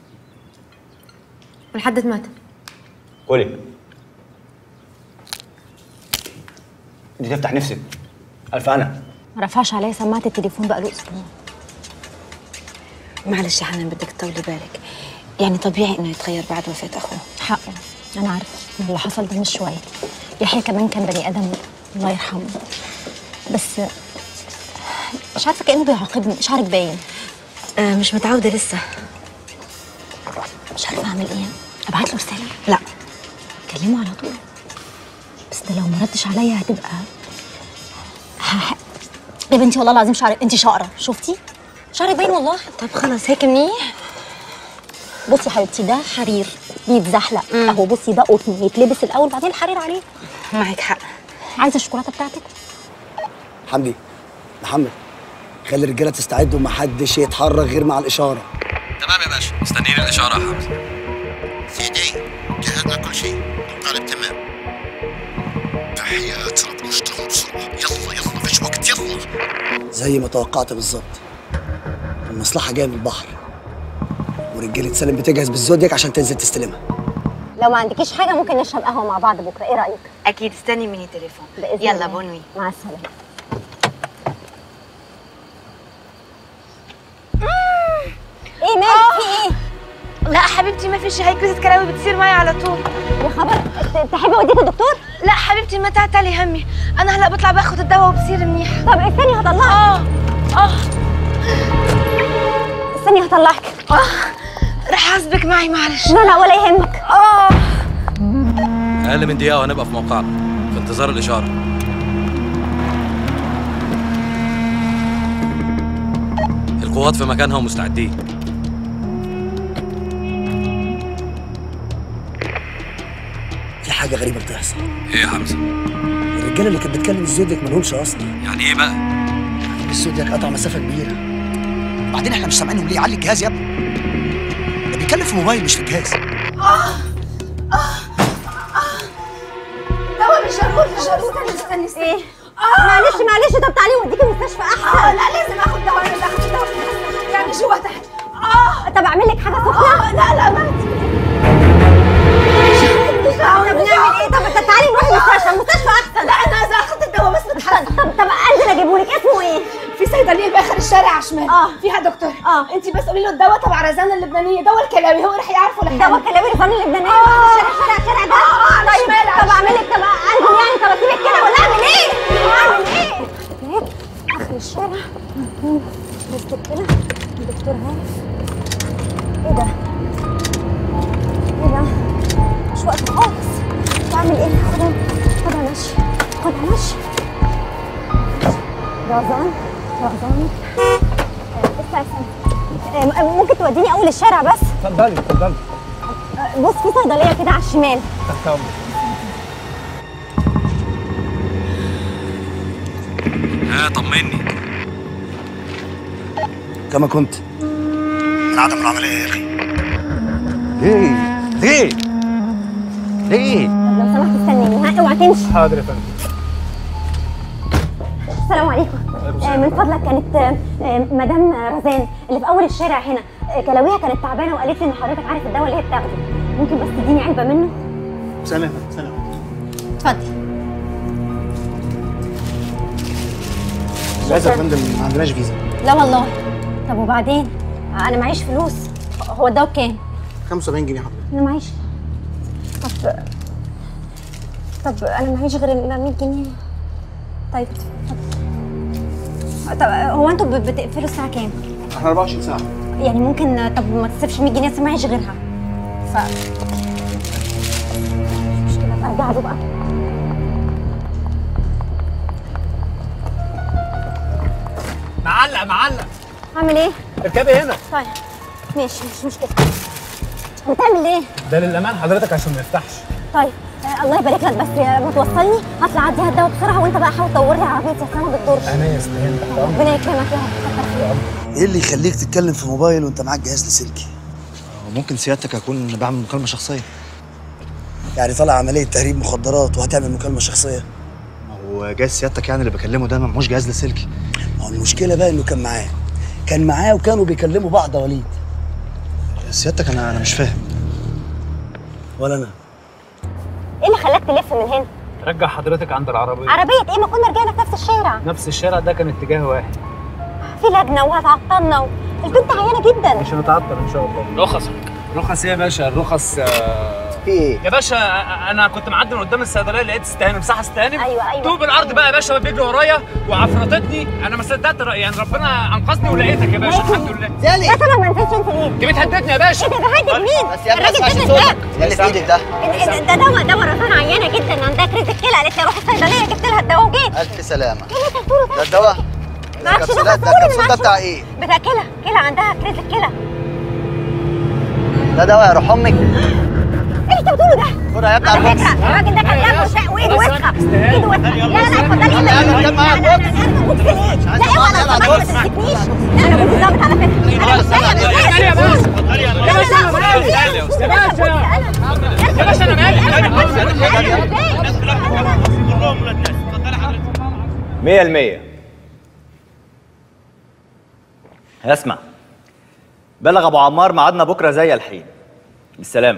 ولحد مات. كلي. انت تفتح نفسك. الف انا. ما رفعش عليا سماعة التليفون بقاله اسبوع. معلش يا حنان بدك تطولي بالك، يعني طبيعي انه يتغير بعد وفاة اخوه. حقه، انا عارفه اللي حصل ده مش شويه. يحيى كمان كان بني ادم الله يرحمه، بس مش عارفه كانه بيعاقبني. شعرك باين. مش متعوده لسه. مش عارفه اعمل ايه. ابعت له رساله؟ لا كلمه على طول. بس ده لو ما ردش عليا هتبقى يا بنتي والله العظيم شعرك انت شقره. شفتي شعرك باين والله. طب خلاص هيك منيح. بصي يا حبيبتي ده حرير بيتزحلق اهو. بصي ده قطن يتلبس الاول بعدين الحرير عليه. معاك حق. عايزه الشوكولاته بتاعتك؟ حمدي محمد خلي الرجاله تستعد ومحدش يتحرك غير مع الاشاره. تمام يا باشا، مستنيين الاشاره يا حمزه. سيدي جهزنا كل شيء، القالب تمام. تحيات ربنا اشتغل بسرعه. يلا يلا مفيش وقت يلا. زي ما توقعت بالظبط، المصلحه جايه من البحر ورجاله سالم بتجهز بالزودياك عشان تنزل تستلمها. لو ما عندكيش حاجه ممكن نشرب قهوه مع بعض بكره، ايه رايك؟ اكيد. استني مني تليفون. يلا بونوي. مع السلامه. ايه مالك في ايه؟ لا حبيبتي ما فيش، هيك كوزة كلاوي بتصير معي على طول. يا خبر، تحبي اوديك الدكتور؟ لا حبيبتي ما تعتلي همي، انا هلا بطلع باخذ الدواء وبصير منيح. طب استني هطلعك. استني هطلعك. رح اسبك معي معلش. لا لا ولا يهمك. اقل من دقيقه وهنبقى في موقعنا في انتظار الاشاره. القوات في مكانها ومستعدين. في حاجه غريبه بتحصل. ايه يا حمزه؟ الرجاله اللي كانت بتكلم الزودياك مالهمش اصلا. يعني ايه بقى؟ الزودياك قطع مسافه كبيره. بعدين احنا مش سامعينهم ليه؟ علي الجهاز يا ابني. ده بيتكلم في موبايل مش في الجهاز. دواء هو مش جربوط استني ايه؟ معلش طب تعالي اوديكي المستشفى احسن. لا لازم اخد دواء، انا اخد دواء يعني جوه تحت. طب اعمل لك حاجه سخنه؟ لا ما بنعمل ايه؟ طب تعالي نروح المستشفى احسن. لا انا عايزه اخد الدواء بس متحسن. طب انزل اجيبهولك. اسمه ايه؟ في صيدليه باخر الشارع على الشمال فيها دكتور. انت بس قولي له الدواء تبع رزان اللبنانيه، دواء الكلاوي، هو راح يعرفه لحاله. دواء الكلاوي رزان اللبنانيه الشارع ده؟ طيب طب اعمل لك، طب انزل يعني، طب اسيبك كده ولا اعمل ايه؟ اخر الشارع بس كده الدكتور عارف. ايه ده؟ مش وقت خالص. بعمل ايه؟ خدها مشي. رزان اسمع ممكن توديني اول الشارع بس؟ اتفضلي. بص في صيدليه كده على الشمال. تحت طمني. كما كنت من عدم العمليه يا اخي. ليه؟ طب لو سمحت استناني، اوعى تمشي. حاضر يا فندم. السلام عليكم. من فضلك كانت مدام رزان اللي في اول الشارع هنا، كلاويها كانت تعبانه وقالت لي ان حضرتك عارف الدواء اللي هي بتاخده، ممكن بس تديني علبه منه؟ سلام. اتفضل. للاسف يا فندم ما عندناش فيزا. لا والله. طب وبعدين؟ انا معيش فلوس. هو الدواء بكام؟ 75 جنيه حضرتك. انا معيش. طب انا معيش غير ال 100 جنيه. طيب طب هو انتوا بتقفلوا الساعه كام؟ احنا 24 ساعه. يعني ممكن طب ما تصرفش 100 جنيه اصل معيش غيرها. مش كده، ارجع له بقى. معلق. اعمل ايه؟ اركبي هنا. طيب ماشي مش مشكله. بتعمل ايه؟ ده للامان حضرتك عشان ما يفتحش. طيب الله يبارك لك، بس ما توصلني هطلع اعدي الدواء بسرعه وانت بقى حاول تدور لي عربيتي عشان ما بتدورش. انا يا استاذ ربنا يكرمك يا رب. ايه اللي يخليك تتكلم في موبايل وانت معاك جهاز لاسلكي؟ ممكن سيادتك اكون بعمل مكالمه شخصيه. يعني طالع عمليه تهريب مخدرات وهتعمل مكالمه شخصيه؟ هو جهاز سيادتك يعني اللي بكلمه ده مش جهاز لاسلكي. ما هو المشكله بقى انه كان معاه وكانوا بيكلموا بعض. يا وليد سيادتك انا مش فاهم. ولا انا. ايه اللي خلاك تلف من هنا؟ رجع حضرتك عند العربيه. عربيه ايه؟ ما كنا رجعنا في نفس الشارع. نفس الشارع ده كان اتجاه واحد. في لجنه وهتعطلنا البنت عيانه جدا. مش هنتعطل ان شاء الله. رخص ايه يا باشا؟ الرخص في ايه؟ يا باشا انا كنت معدي من قدام الصيدليه لقيت استهانم، صح استهانم؟ ايوه طوب الارض بقى يا باشا بيجري ورايا وعفرتتني، انا ما صدقت يعني ربنا انقذني ولقيتك يا باشا الحمد لله. لا طبعا ما نسيتش انت ليه؟ انت بتهددني يا باشا. انت بتهدد مين؟ بس يا ابني الراجل اسمع ده صوتك. ايه اللي في ايدك ده؟ ده رزان عيانه جدا عندها كريز الكلى، قالت لي اروح الصيدليه جبت لها الدواء وجيت. الف سلامه. ايه اللي انت بتقوله ده؟ ده الدواء؟ معكش الكبسولات ده الكبسول ده بتاع ايه؟ بتاع كلى عندها كريز الكلى. ده دواء يا روح امك. ايه اللي انت بتقوله ده؟ خدها يا ابني على البوكس. الراجل ده كان دمه شق وايده وسخه. ايده وسخه. لا اتفضلي يلا كم معايا البوكس. لا اوعى لو سمحت ما تمسكنيش. لا انا كنت ظابط على فكره. انا مش جايه يا باشا انا مالي. 100%. اسمع، بلغ ابو عمار ميعادنا بكره زي الحين. بالسلامه.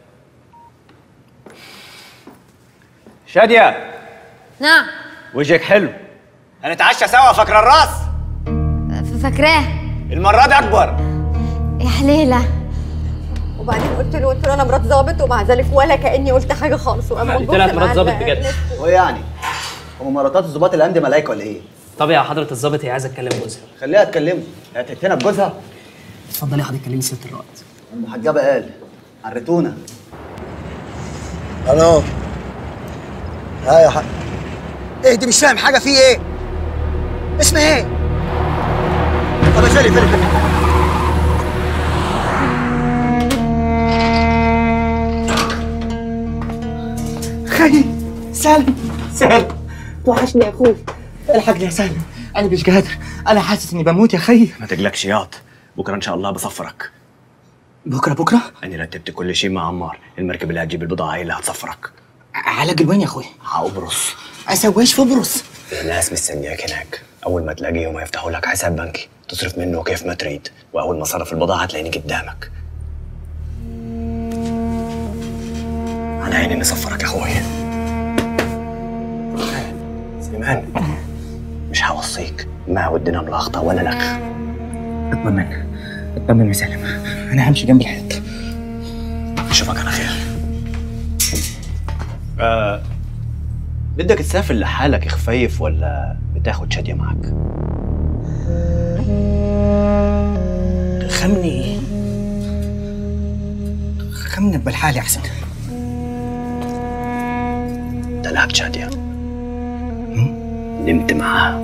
شاديه. نعم. وجهك حلو. هنتعشى سوا، فاكره الراس؟ فاكراه. المره دي اكبر. يا حليله. وبعدين قلت له انا مرات ظابط، ومع ذلك ولا كاني قلت حاجه خالص. طلعت مرات ظابط بجد. وايه يعني؟ هم مراتات الظباط اللي عندي ملايكه ولا ايه؟ طب يا حضره الظابط هي عايزه تكلم جوزها. خليها تكلمه. هي هتهتنا بجوزها؟ اتفضلي حضرتك كلمي سياده الرائد. المحجبه قال عرتونا. الو. ها يا حاج. ايه دي؟ مش فاهم حاجه. في ايه؟ اسمها ايه؟ طب اشيلي فين؟ خالي سالم توحشني يا اخوي. الحقني يا سالم، انا مش قادر، انا حاسس اني بموت يا خي. ما تقلقش ياض، بكره ان شاء الله بصفرك. بكره؟ انا رتبت كل شيء مع عمار، المركب اللي هتجيب البضاعه هي اللي هتصفرك. علاج الوين يا اخويا؟ قبرص. اسويش في قبرص. الناس مستنياك هناك، اول ما تلاقيهم هيفتحوا لك حساب بنكي تصرف منه كيف ما تريد، واول ما صرف البضاعه هتلاقيني قدامك. على عيني اني صفرك يا اخويا. سليمان مش هوصيك، ما ودنا ملاخطه ولا لخ. اطمن يا سالم، انا همشي جنب الحيط. اشوفك على خير. بدك تسافر لحالك يا خفيف ولا بتاخد شادية معك؟ خمني بالحالي احسن. دلعك شادية نمت معاها.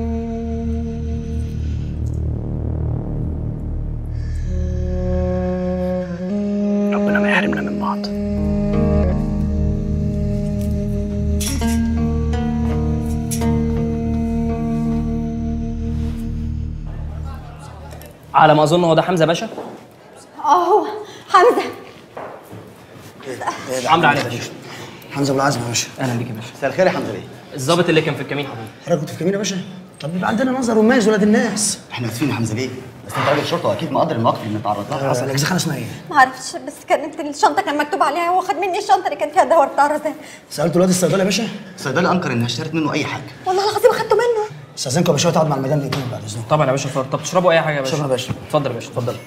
ربنا ما يحرمنا من بعض. على ما اظن هو ده حمزه باشا. هو حمزه. عمرو علي باشا. حمزه ابو العزم يا باشا. اهلا بيك يا باشا. مساء الخير يا حمزه بيه. الظابط اللي كان في الكمين حضرتك. حضرتك كنت في الكمين يا باشا؟ طب يبقى عندنا نظر ومميز ولاد الناس. احنا اسفين يا حمزه بيه، بس انت راجل شرطه واكيد مقدر المواقف اللي بنتعرض لها. حصل الاجزخانه اسمها ايه؟ ما اعرفش، بس كانت الشنطه كان مكتوب عليها، هو خد مني الشنطه اللي كان فيها الدواء بتاع الرزان. سالت الواد الصيدلي يا باشا؟ الصيدلي انكر انها اشترت منه اي حاجه. والله العظيم اخدته منه. استاذنكم يا باشا تقعد مع المدام الاثنين بعد اذنكم. طبعا يا باشا. طب تشربوا اي حاجه يا باشا؟ شكرا يا باشا. اتفضل يا باشا اتفضل.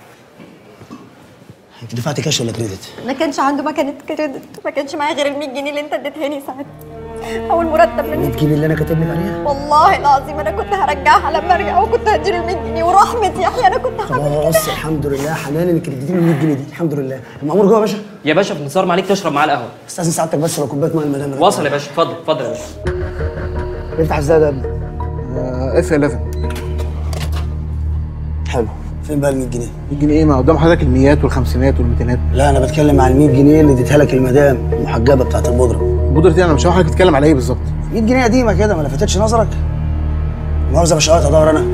انت دفعت كاش ولا كريدت؟ ما كانش عنده مكنه كريدت، ما كانش معايا غير ال 100 جنيه اللي انت اديتهاني ساعتها. اول مرتب مني. 100 جنيه اللي انا كاتب لك عليها؟ والله العظيم انا كنت هرجعها لما ارجع، وكنت هديله ال 100 جنيه ورحمه يحيى انا كنت هعمل كده. خلاص الحمد لله حنان انك اديتيني ال 100 جنيه دي، الحمد لله. المأمور جوه يا باشا؟ يا باشا بنتصار عليك تشرب معاه القهوه. استاذن سعادتك بس لو كوبايه ميه المدام. وصل يا باشا. اتفضل اتفضل يا باشا. افتح ازاي ده يا ابني؟ اف 11. حلو. فين بقى ال 100 جنيه؟ 100 جنيه ايه؟ ما قدام حضرتك الميات والخمسينات والميتينات. لا انا بتكلم عن ال 100 جنيه اللي اديتها لك المدام المحجبه بتاعت البودره. البودره دي انا مش عارف حضرتك بتتكلم على ايه بالظبط. 100 جنيه قديمه كده ما لفتتش نظرك؟ مؤاخذه يا باشا ادور انا.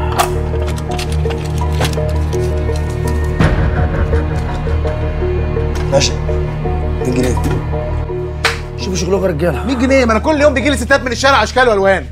باشا 100 جنيه. شوفوا شغلكم يا رجاله. 100 جنيه؟ ما انا كل يوم بيجي لي ستات من الشارع اشكال والوان.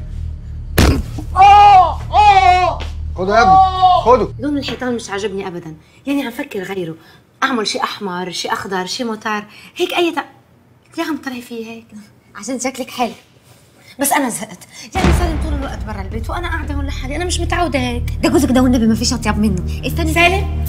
خدوا يا ابني خدوا. لون الحيطان مش عاجبني ابدا، يعني عم فكر غيره، اعمل شيء احمر، شيء اخضر، شيء مطر، هيك اي ليه عم تطلعي فيه هيك؟ عشان شكلك حلو. بس انا زهقت، يعني سالم طول الوقت برا البيت وانا قاعده هون لحالي، انا مش متعوده هيك. ده جوزك ده والنبي ما فيش اطيب منه. استني سالم.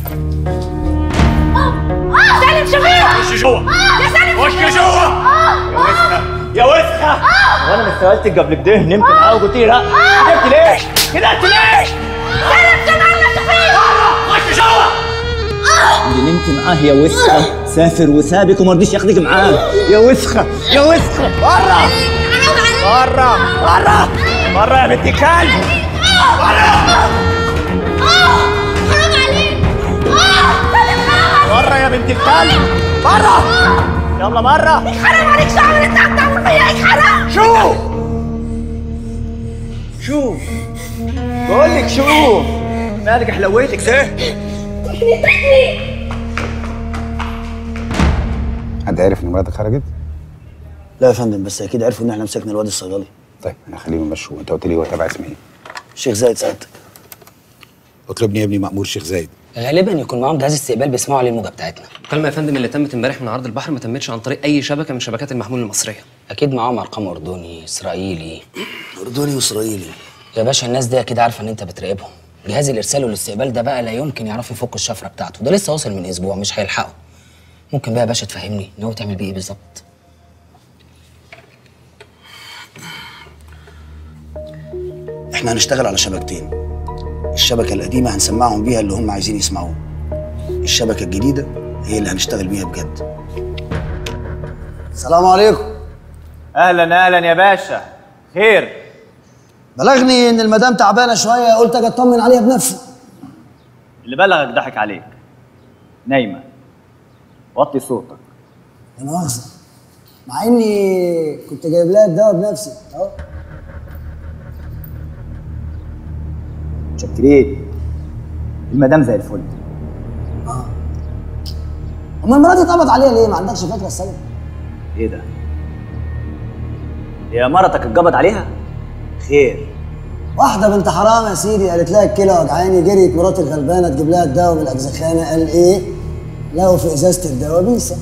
سالم شوفيه. خش جوا. يا سالم خش جوا. يا وسخه يا وسخه. وانا ما سالتك قبل كده نمت معاه وقلت لي لا. كدبت ليش؟ كدبت ليش؟ سالم جمعنا شوفيه. خش جوا. اللي نمت معاه يا وسخه سافر وسابك وما رضيش ياخدك معاه. يا وسخه يا وسخه. برا برا برا برا يا بنت الكلب. برا. حرام عليك. برا يا بنت الكلب. برا. يلا برا. حرام عليك. شو عملت عم تعمل فيا هيك؟ حرام. شوف بقول لك شوف مالك حلويتك زين. حد عرف ان مراتك خرجت؟ لا يا فندم، بس اكيد عرفوا ان احنا مسكنا الواد الصيدلي. طيب انا هخليهم يمشوه. انت قلت لي هو تبع اسم ايه؟ الشيخ زايد سعادتك. اطلبني يا ابني مأمور الشيخ زايد. غالبا يكون معاهم جهاز استقبال بيسمعوا عليه الموجه بتاعتنا. المكالمه يا فندم اللي تمت امبارح من عرض البحر ما تمتش عن طريق اي شبكه من شبكات المحمول المصريه. اكيد معاهم ارقام اردني اسرائيلي. اردني واسرائيلي يا باشا الناس دي اكيد عارفه ان انت بتراقبهم. جهاز الارسال والاستقبال ده بقى لا يمكن يعرفوا يفكوا الشفره بتاعته، ده لسه واصل من اسبوع مش هيلحقوا. ممكن بقى يا باشا تفهمني ناوي تعمل بيه ايه بالظبط؟ احنا هنشتغل على شبكتين. الشبكه القديمه هنسمعهم بيها اللي هم عايزين يسمعوه. الشبكه الجديده هي اللي هنشتغل بيها بجد. السلام عليكم. اهلا اهلا يا باشا. خير؟ بلغني ان المدام تعبانه شويه، قلت اجي اطمن عليها بنفسي. اللي بلغك ضحك عليك. نايمه. وطي صوتك. انا مؤاخذه، مع اني كنت جايب لها الدواء بنفسي اهو. متشكرين. المدام زي الفل. امال المرات دي اتقبض عليها ليه؟ ما عندكش فكره السبب؟ ايه ده؟ يا مرتك اتقبض عليها؟ خير. واحده بنت حرام يا سيدي قالت لها الكلى وجعاني، جريت مراتي الغلبانه تجيب لها الدواء من الاجزخانه، قال ايه؟ لقوا في ازازه الدواء بيسه.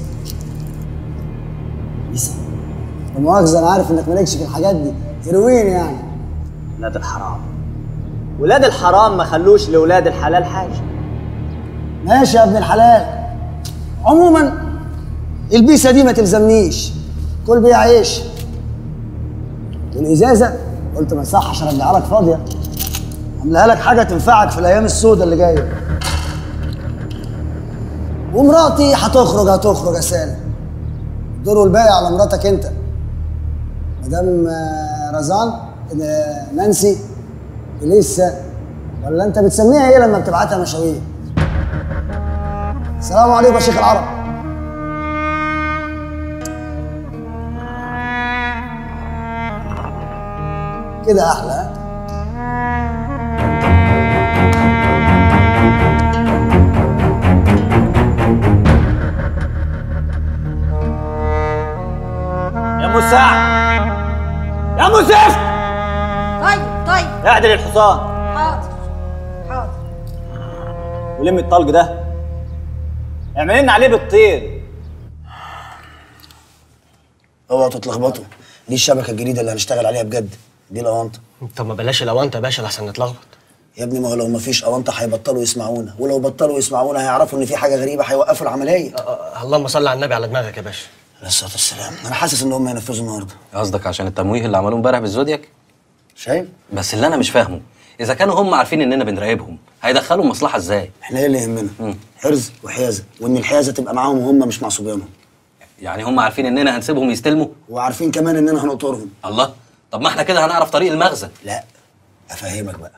بيسه؟ لا مؤاخذه، انا عارف انك مالكش في الحاجات دي، هيروين يعني. ولاد الحرام. ولاد الحرام ما خلوش لولاد الحلال حاجه. ماشي يا ابن الحلال. عموما البيسه دي ما تلزمنيش، كل بيها عيش. والازازه قلت ما يصحش ارجعها لك فاضيه، عاملها لك حاجه تنفعك في الايام السوداء اللي جايه. ومراتي هتخرج يا سالم. الدور والباقي على مراتك انت. مدام رزان، نانسي، لسه، ولا انت بتسميها ايه لما بتبعتها مشاوير؟ السلام عليكم يا شيخ العرب. كده احلى. يا مساعد، يا مزفت. طيب اعدل الحصان. حاضر. ولم الطلق ده، اعمل لنا عليه بالطير. اوعوا تتلخبطوا، دي الشبكه الجديده اللي هنشتغل عليها بجد، دي الاونطه. طب ما بلاش الاونطه يا باشا لحسن نتلخبط. يا ابني ما هو لو ما فيش اونطه هيبطلوا يسمعونا، ولو بطلوا يسمعونا هيعرفوا ان في حاجه غريبه هيوقفوا العمليه. اللهم صل على النبي على دماغك يا باشا. عليه الصلاه والسلام. انا حاسس ان هم هينفذوا النهارده. قصدك عشان التمويه اللي عملوه امبارح بالزودياك؟ شايف؟ بس اللي انا مش فاهمه، اذا كانوا هم عارفين اننا بنراقبهم هيدخلوا مصلحه ازاي؟ احنا ايه اللي يهمنا؟ حرز وحيازه، وان الحيازه تبقى معاهم وهم مش مع صبيانهم. يعني هم عارفين اننا هنسيبهم يستلموا؟ وعارفين كمان اننا هنقطرهم. الله، طب ما احنا كده هنعرف طريق المخزن. لا، افهمك بقى.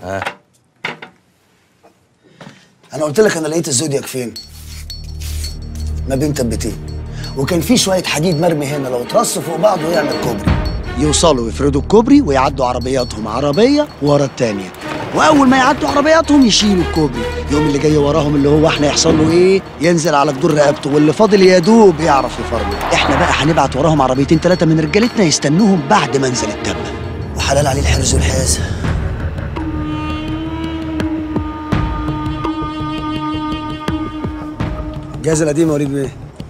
انا قلت لك انا لقيت الزودياك فين؟ ما بين تبتين، وكان في شويه حديد مرمي هنا لو اترصوا فوق بعض ويعمل كوبري، يوصلوا ويفردوا الكوبري ويعدوا عربياتهم عربيه ورا الثانيه، واول ما يعدوا عربياتهم يشيلوا الكوبري، يوم اللي جاي وراهم اللي هو احنا يحصل له ايه؟ ينزل على جدور رقبته، واللي فاضل يا دوب يعرف يفرمل. احنا بقى هنبعت وراهم عربيتين 3 من رجالتنا يستنوهم بعد منزل التبه، وحلال عليه الحرز والحيازه. الجهاز القديم يا وليد بيه.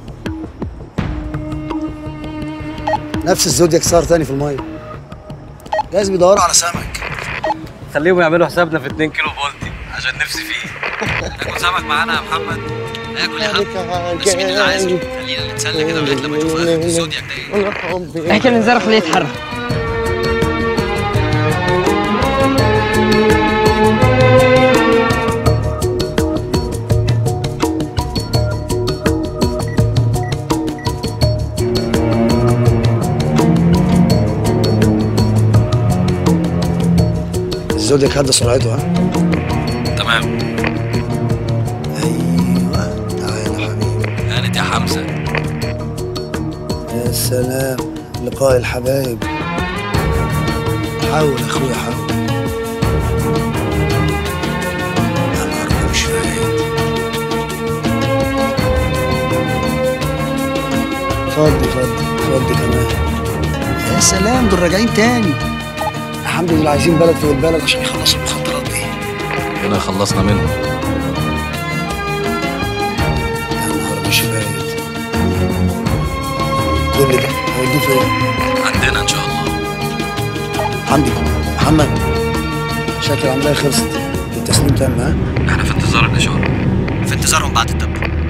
نفس الزودياك صار تاني في الميه. جايز بيدوروا على سمك. خليهم يعملوا حسابنا في 2 كيلو بولتي عشان نفسي فيه. ناكل سمك معانا يا محمد. ناكل يا حبيبي. بس مين اللي عايزه؟ خلينا نتسلى كده لغايه لما نشوف اخر الزودياك ده ايه. احكي الانذار خليه يتحرك. الزودياك هدى سرعته. ها تمام. ايوه تعالى يا حبيبي. هانت يا حمزه. يا سلام، لقاء الحبايب. حاول يا اخويا حاول. يا نهار مش فايت. اتفضل كمان. يا سلام، دول راجعين تاني. الحمد لله، عايزين بلد فوق البلد عشان يخلصوا المخدرات دي. هنا خلصنا منهم. يا نهار مش فايت. كل ده هيوديه فين؟ عندنا ان شاء الله. حمدي، محمد، شكل العملية خلصت، التسليم تم. ها؟ احنا في انتظار الاشاره. في انتظارهم بعد التب.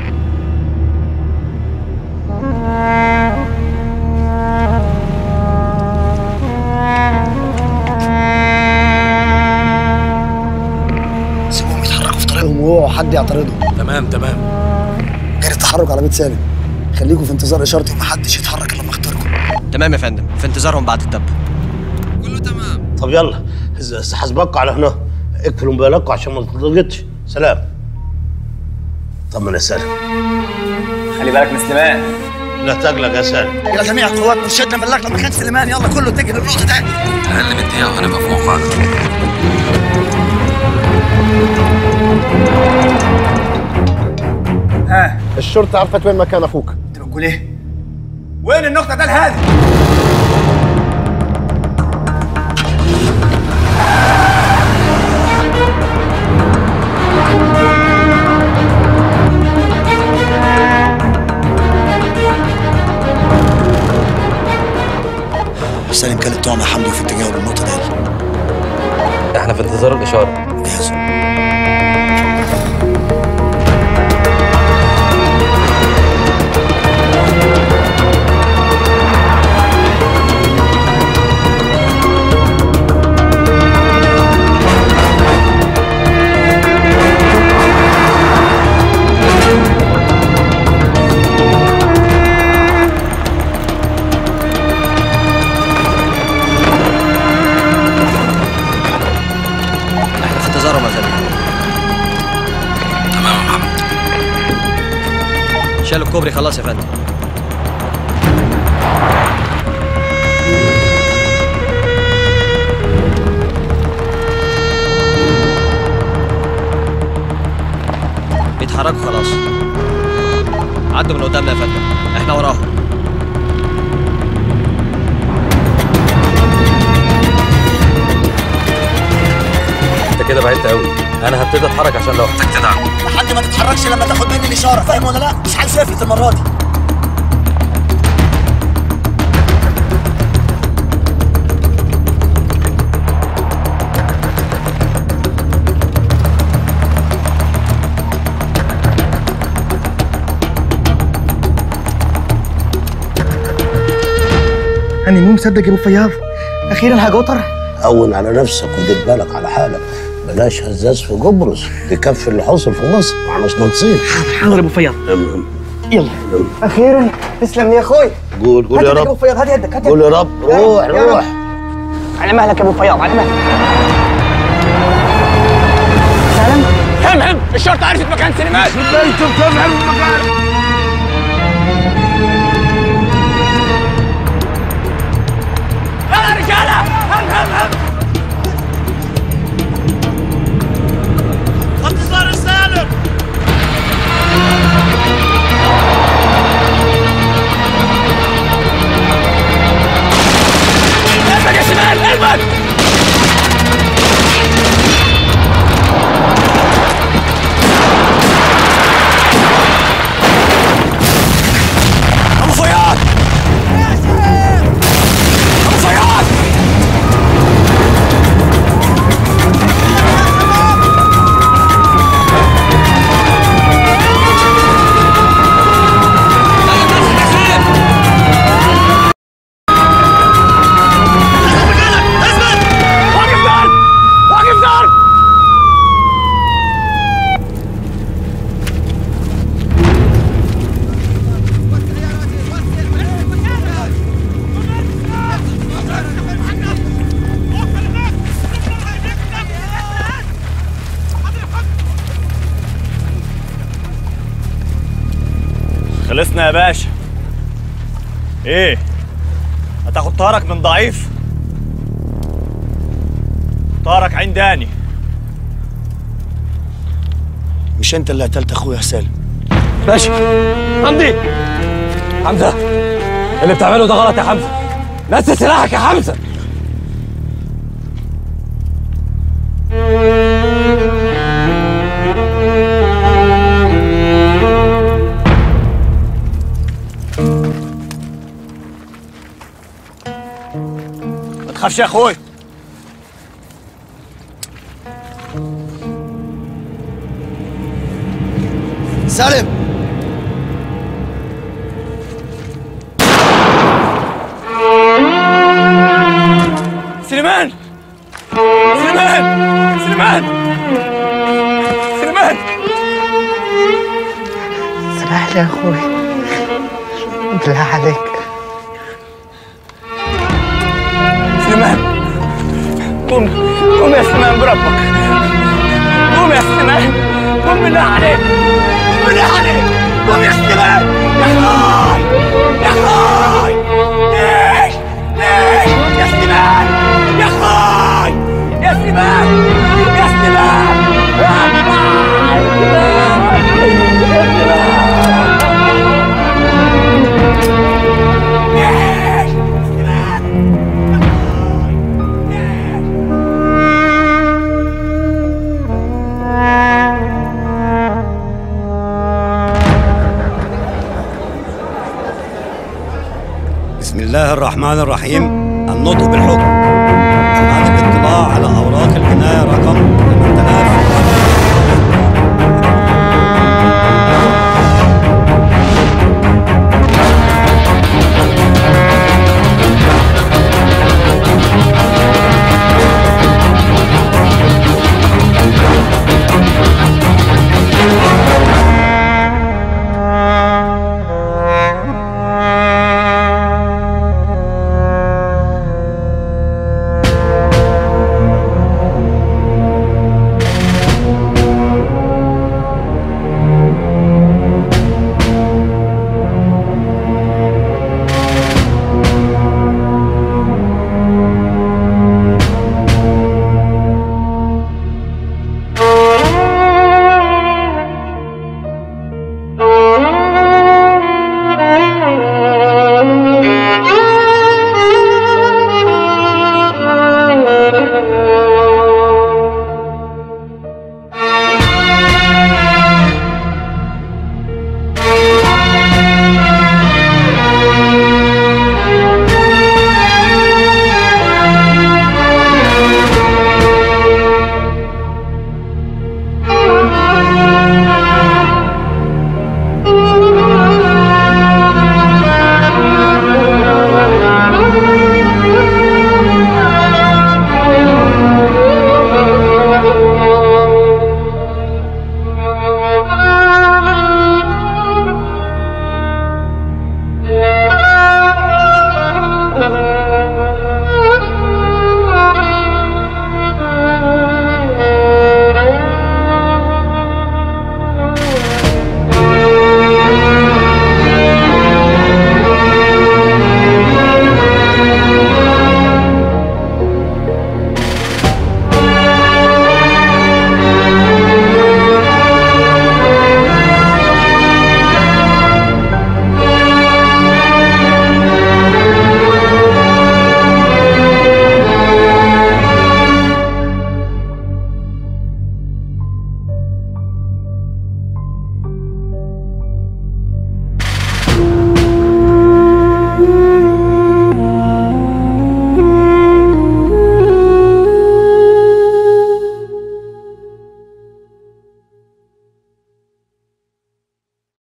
سيبوهم يتحركوا في طريقهم ويوقعوا حد يعترضهم. تمام. غير التحرك على بيت سالم. خليكم في انتظار اشارتي ومحدش يتحرك الا لما اختاركم. تمام يا فندم، في انتظارهم بعد التب. كله تمام. طب يلا حاسبكوا على هنا، اقفلوا موبايلكوا عشان ما تتلقطش. سلام. طمن يا سالم. خلي بالك من سليمان. لا تقلق يا سالم. الى جميع القوات مرشدنا بلغنا مكان سليمان، يلا كله اتجه للنقطه ده. اقل من دقيقه وهنبقى في موقعنا. الشرطه عرفت وين مكان اخوك. انت بتقول ايه؟ وين النقطه ده الهادي؟ انتظار الاشاره. شالوا الكوبري خلاص يا فندم. بيتحركوا خلاص. عدوا من قدامنا يا فندم، احنا وراهم. انت كده بعدت قوي، انا هبتدي اتحرك عشان لو احتجت دعم. لحد ما تتحركش لما تاخد مني الاشاره، فاهم ولا لا؟ مش هنسافر المره دي. أنا مو مصدق يا ابو فياض، اخيرا هجوطر. هون على نفسك ودير بالك على حالك، بلاش هزاز في قبرص، تكفي اللي حصل في مصر، احنا مش ناقصين. حاضر يا ابو فياض. يلا اخيرا تسلم لي يا اخوي. قول يا رب. ابو فياض هات يدك، هات يدك. قول يا رب. روح روح. على مهلك يا ابو فياض، على مهلك. سلام. همهم الشرطه عرفت مكان سليمان. انتوا بتعرفوا المكان. يلا يا رجاله، هم انتظار السالم. ارمد يا شمال، ارمد. ابو فياض، ابو فياض. خلصنا يا باشا. ايه هتاخد طارك من ضعيف؟ طارك عنداني. مش انت اللي قتلت اخويا سالم؟ باشا حمدي، حمزه اللي بتعمله ده غلط يا حمزه. نسي سلاحك يا حمزه. ما تخافش يا اخوي. سالم. سليمان، سليمان، سليمان، سليمان. سمح لي يا اخوي، بالله عليك. سليمان، قوم قوم يا سليمان بربك. قوم يا سليمان، قوم بالله عليك، قوم بالله عليك، قوم يا سليمان. يا اخوي، يا اخوي، ليش؟ ليش؟ يا سليمان، يا اخوي، يا سليمان، يا سليمان، يا بسم الله الرحمن الرحيم. النطق بالحكم. بعد الاطلاع على أوراق الجناية رقم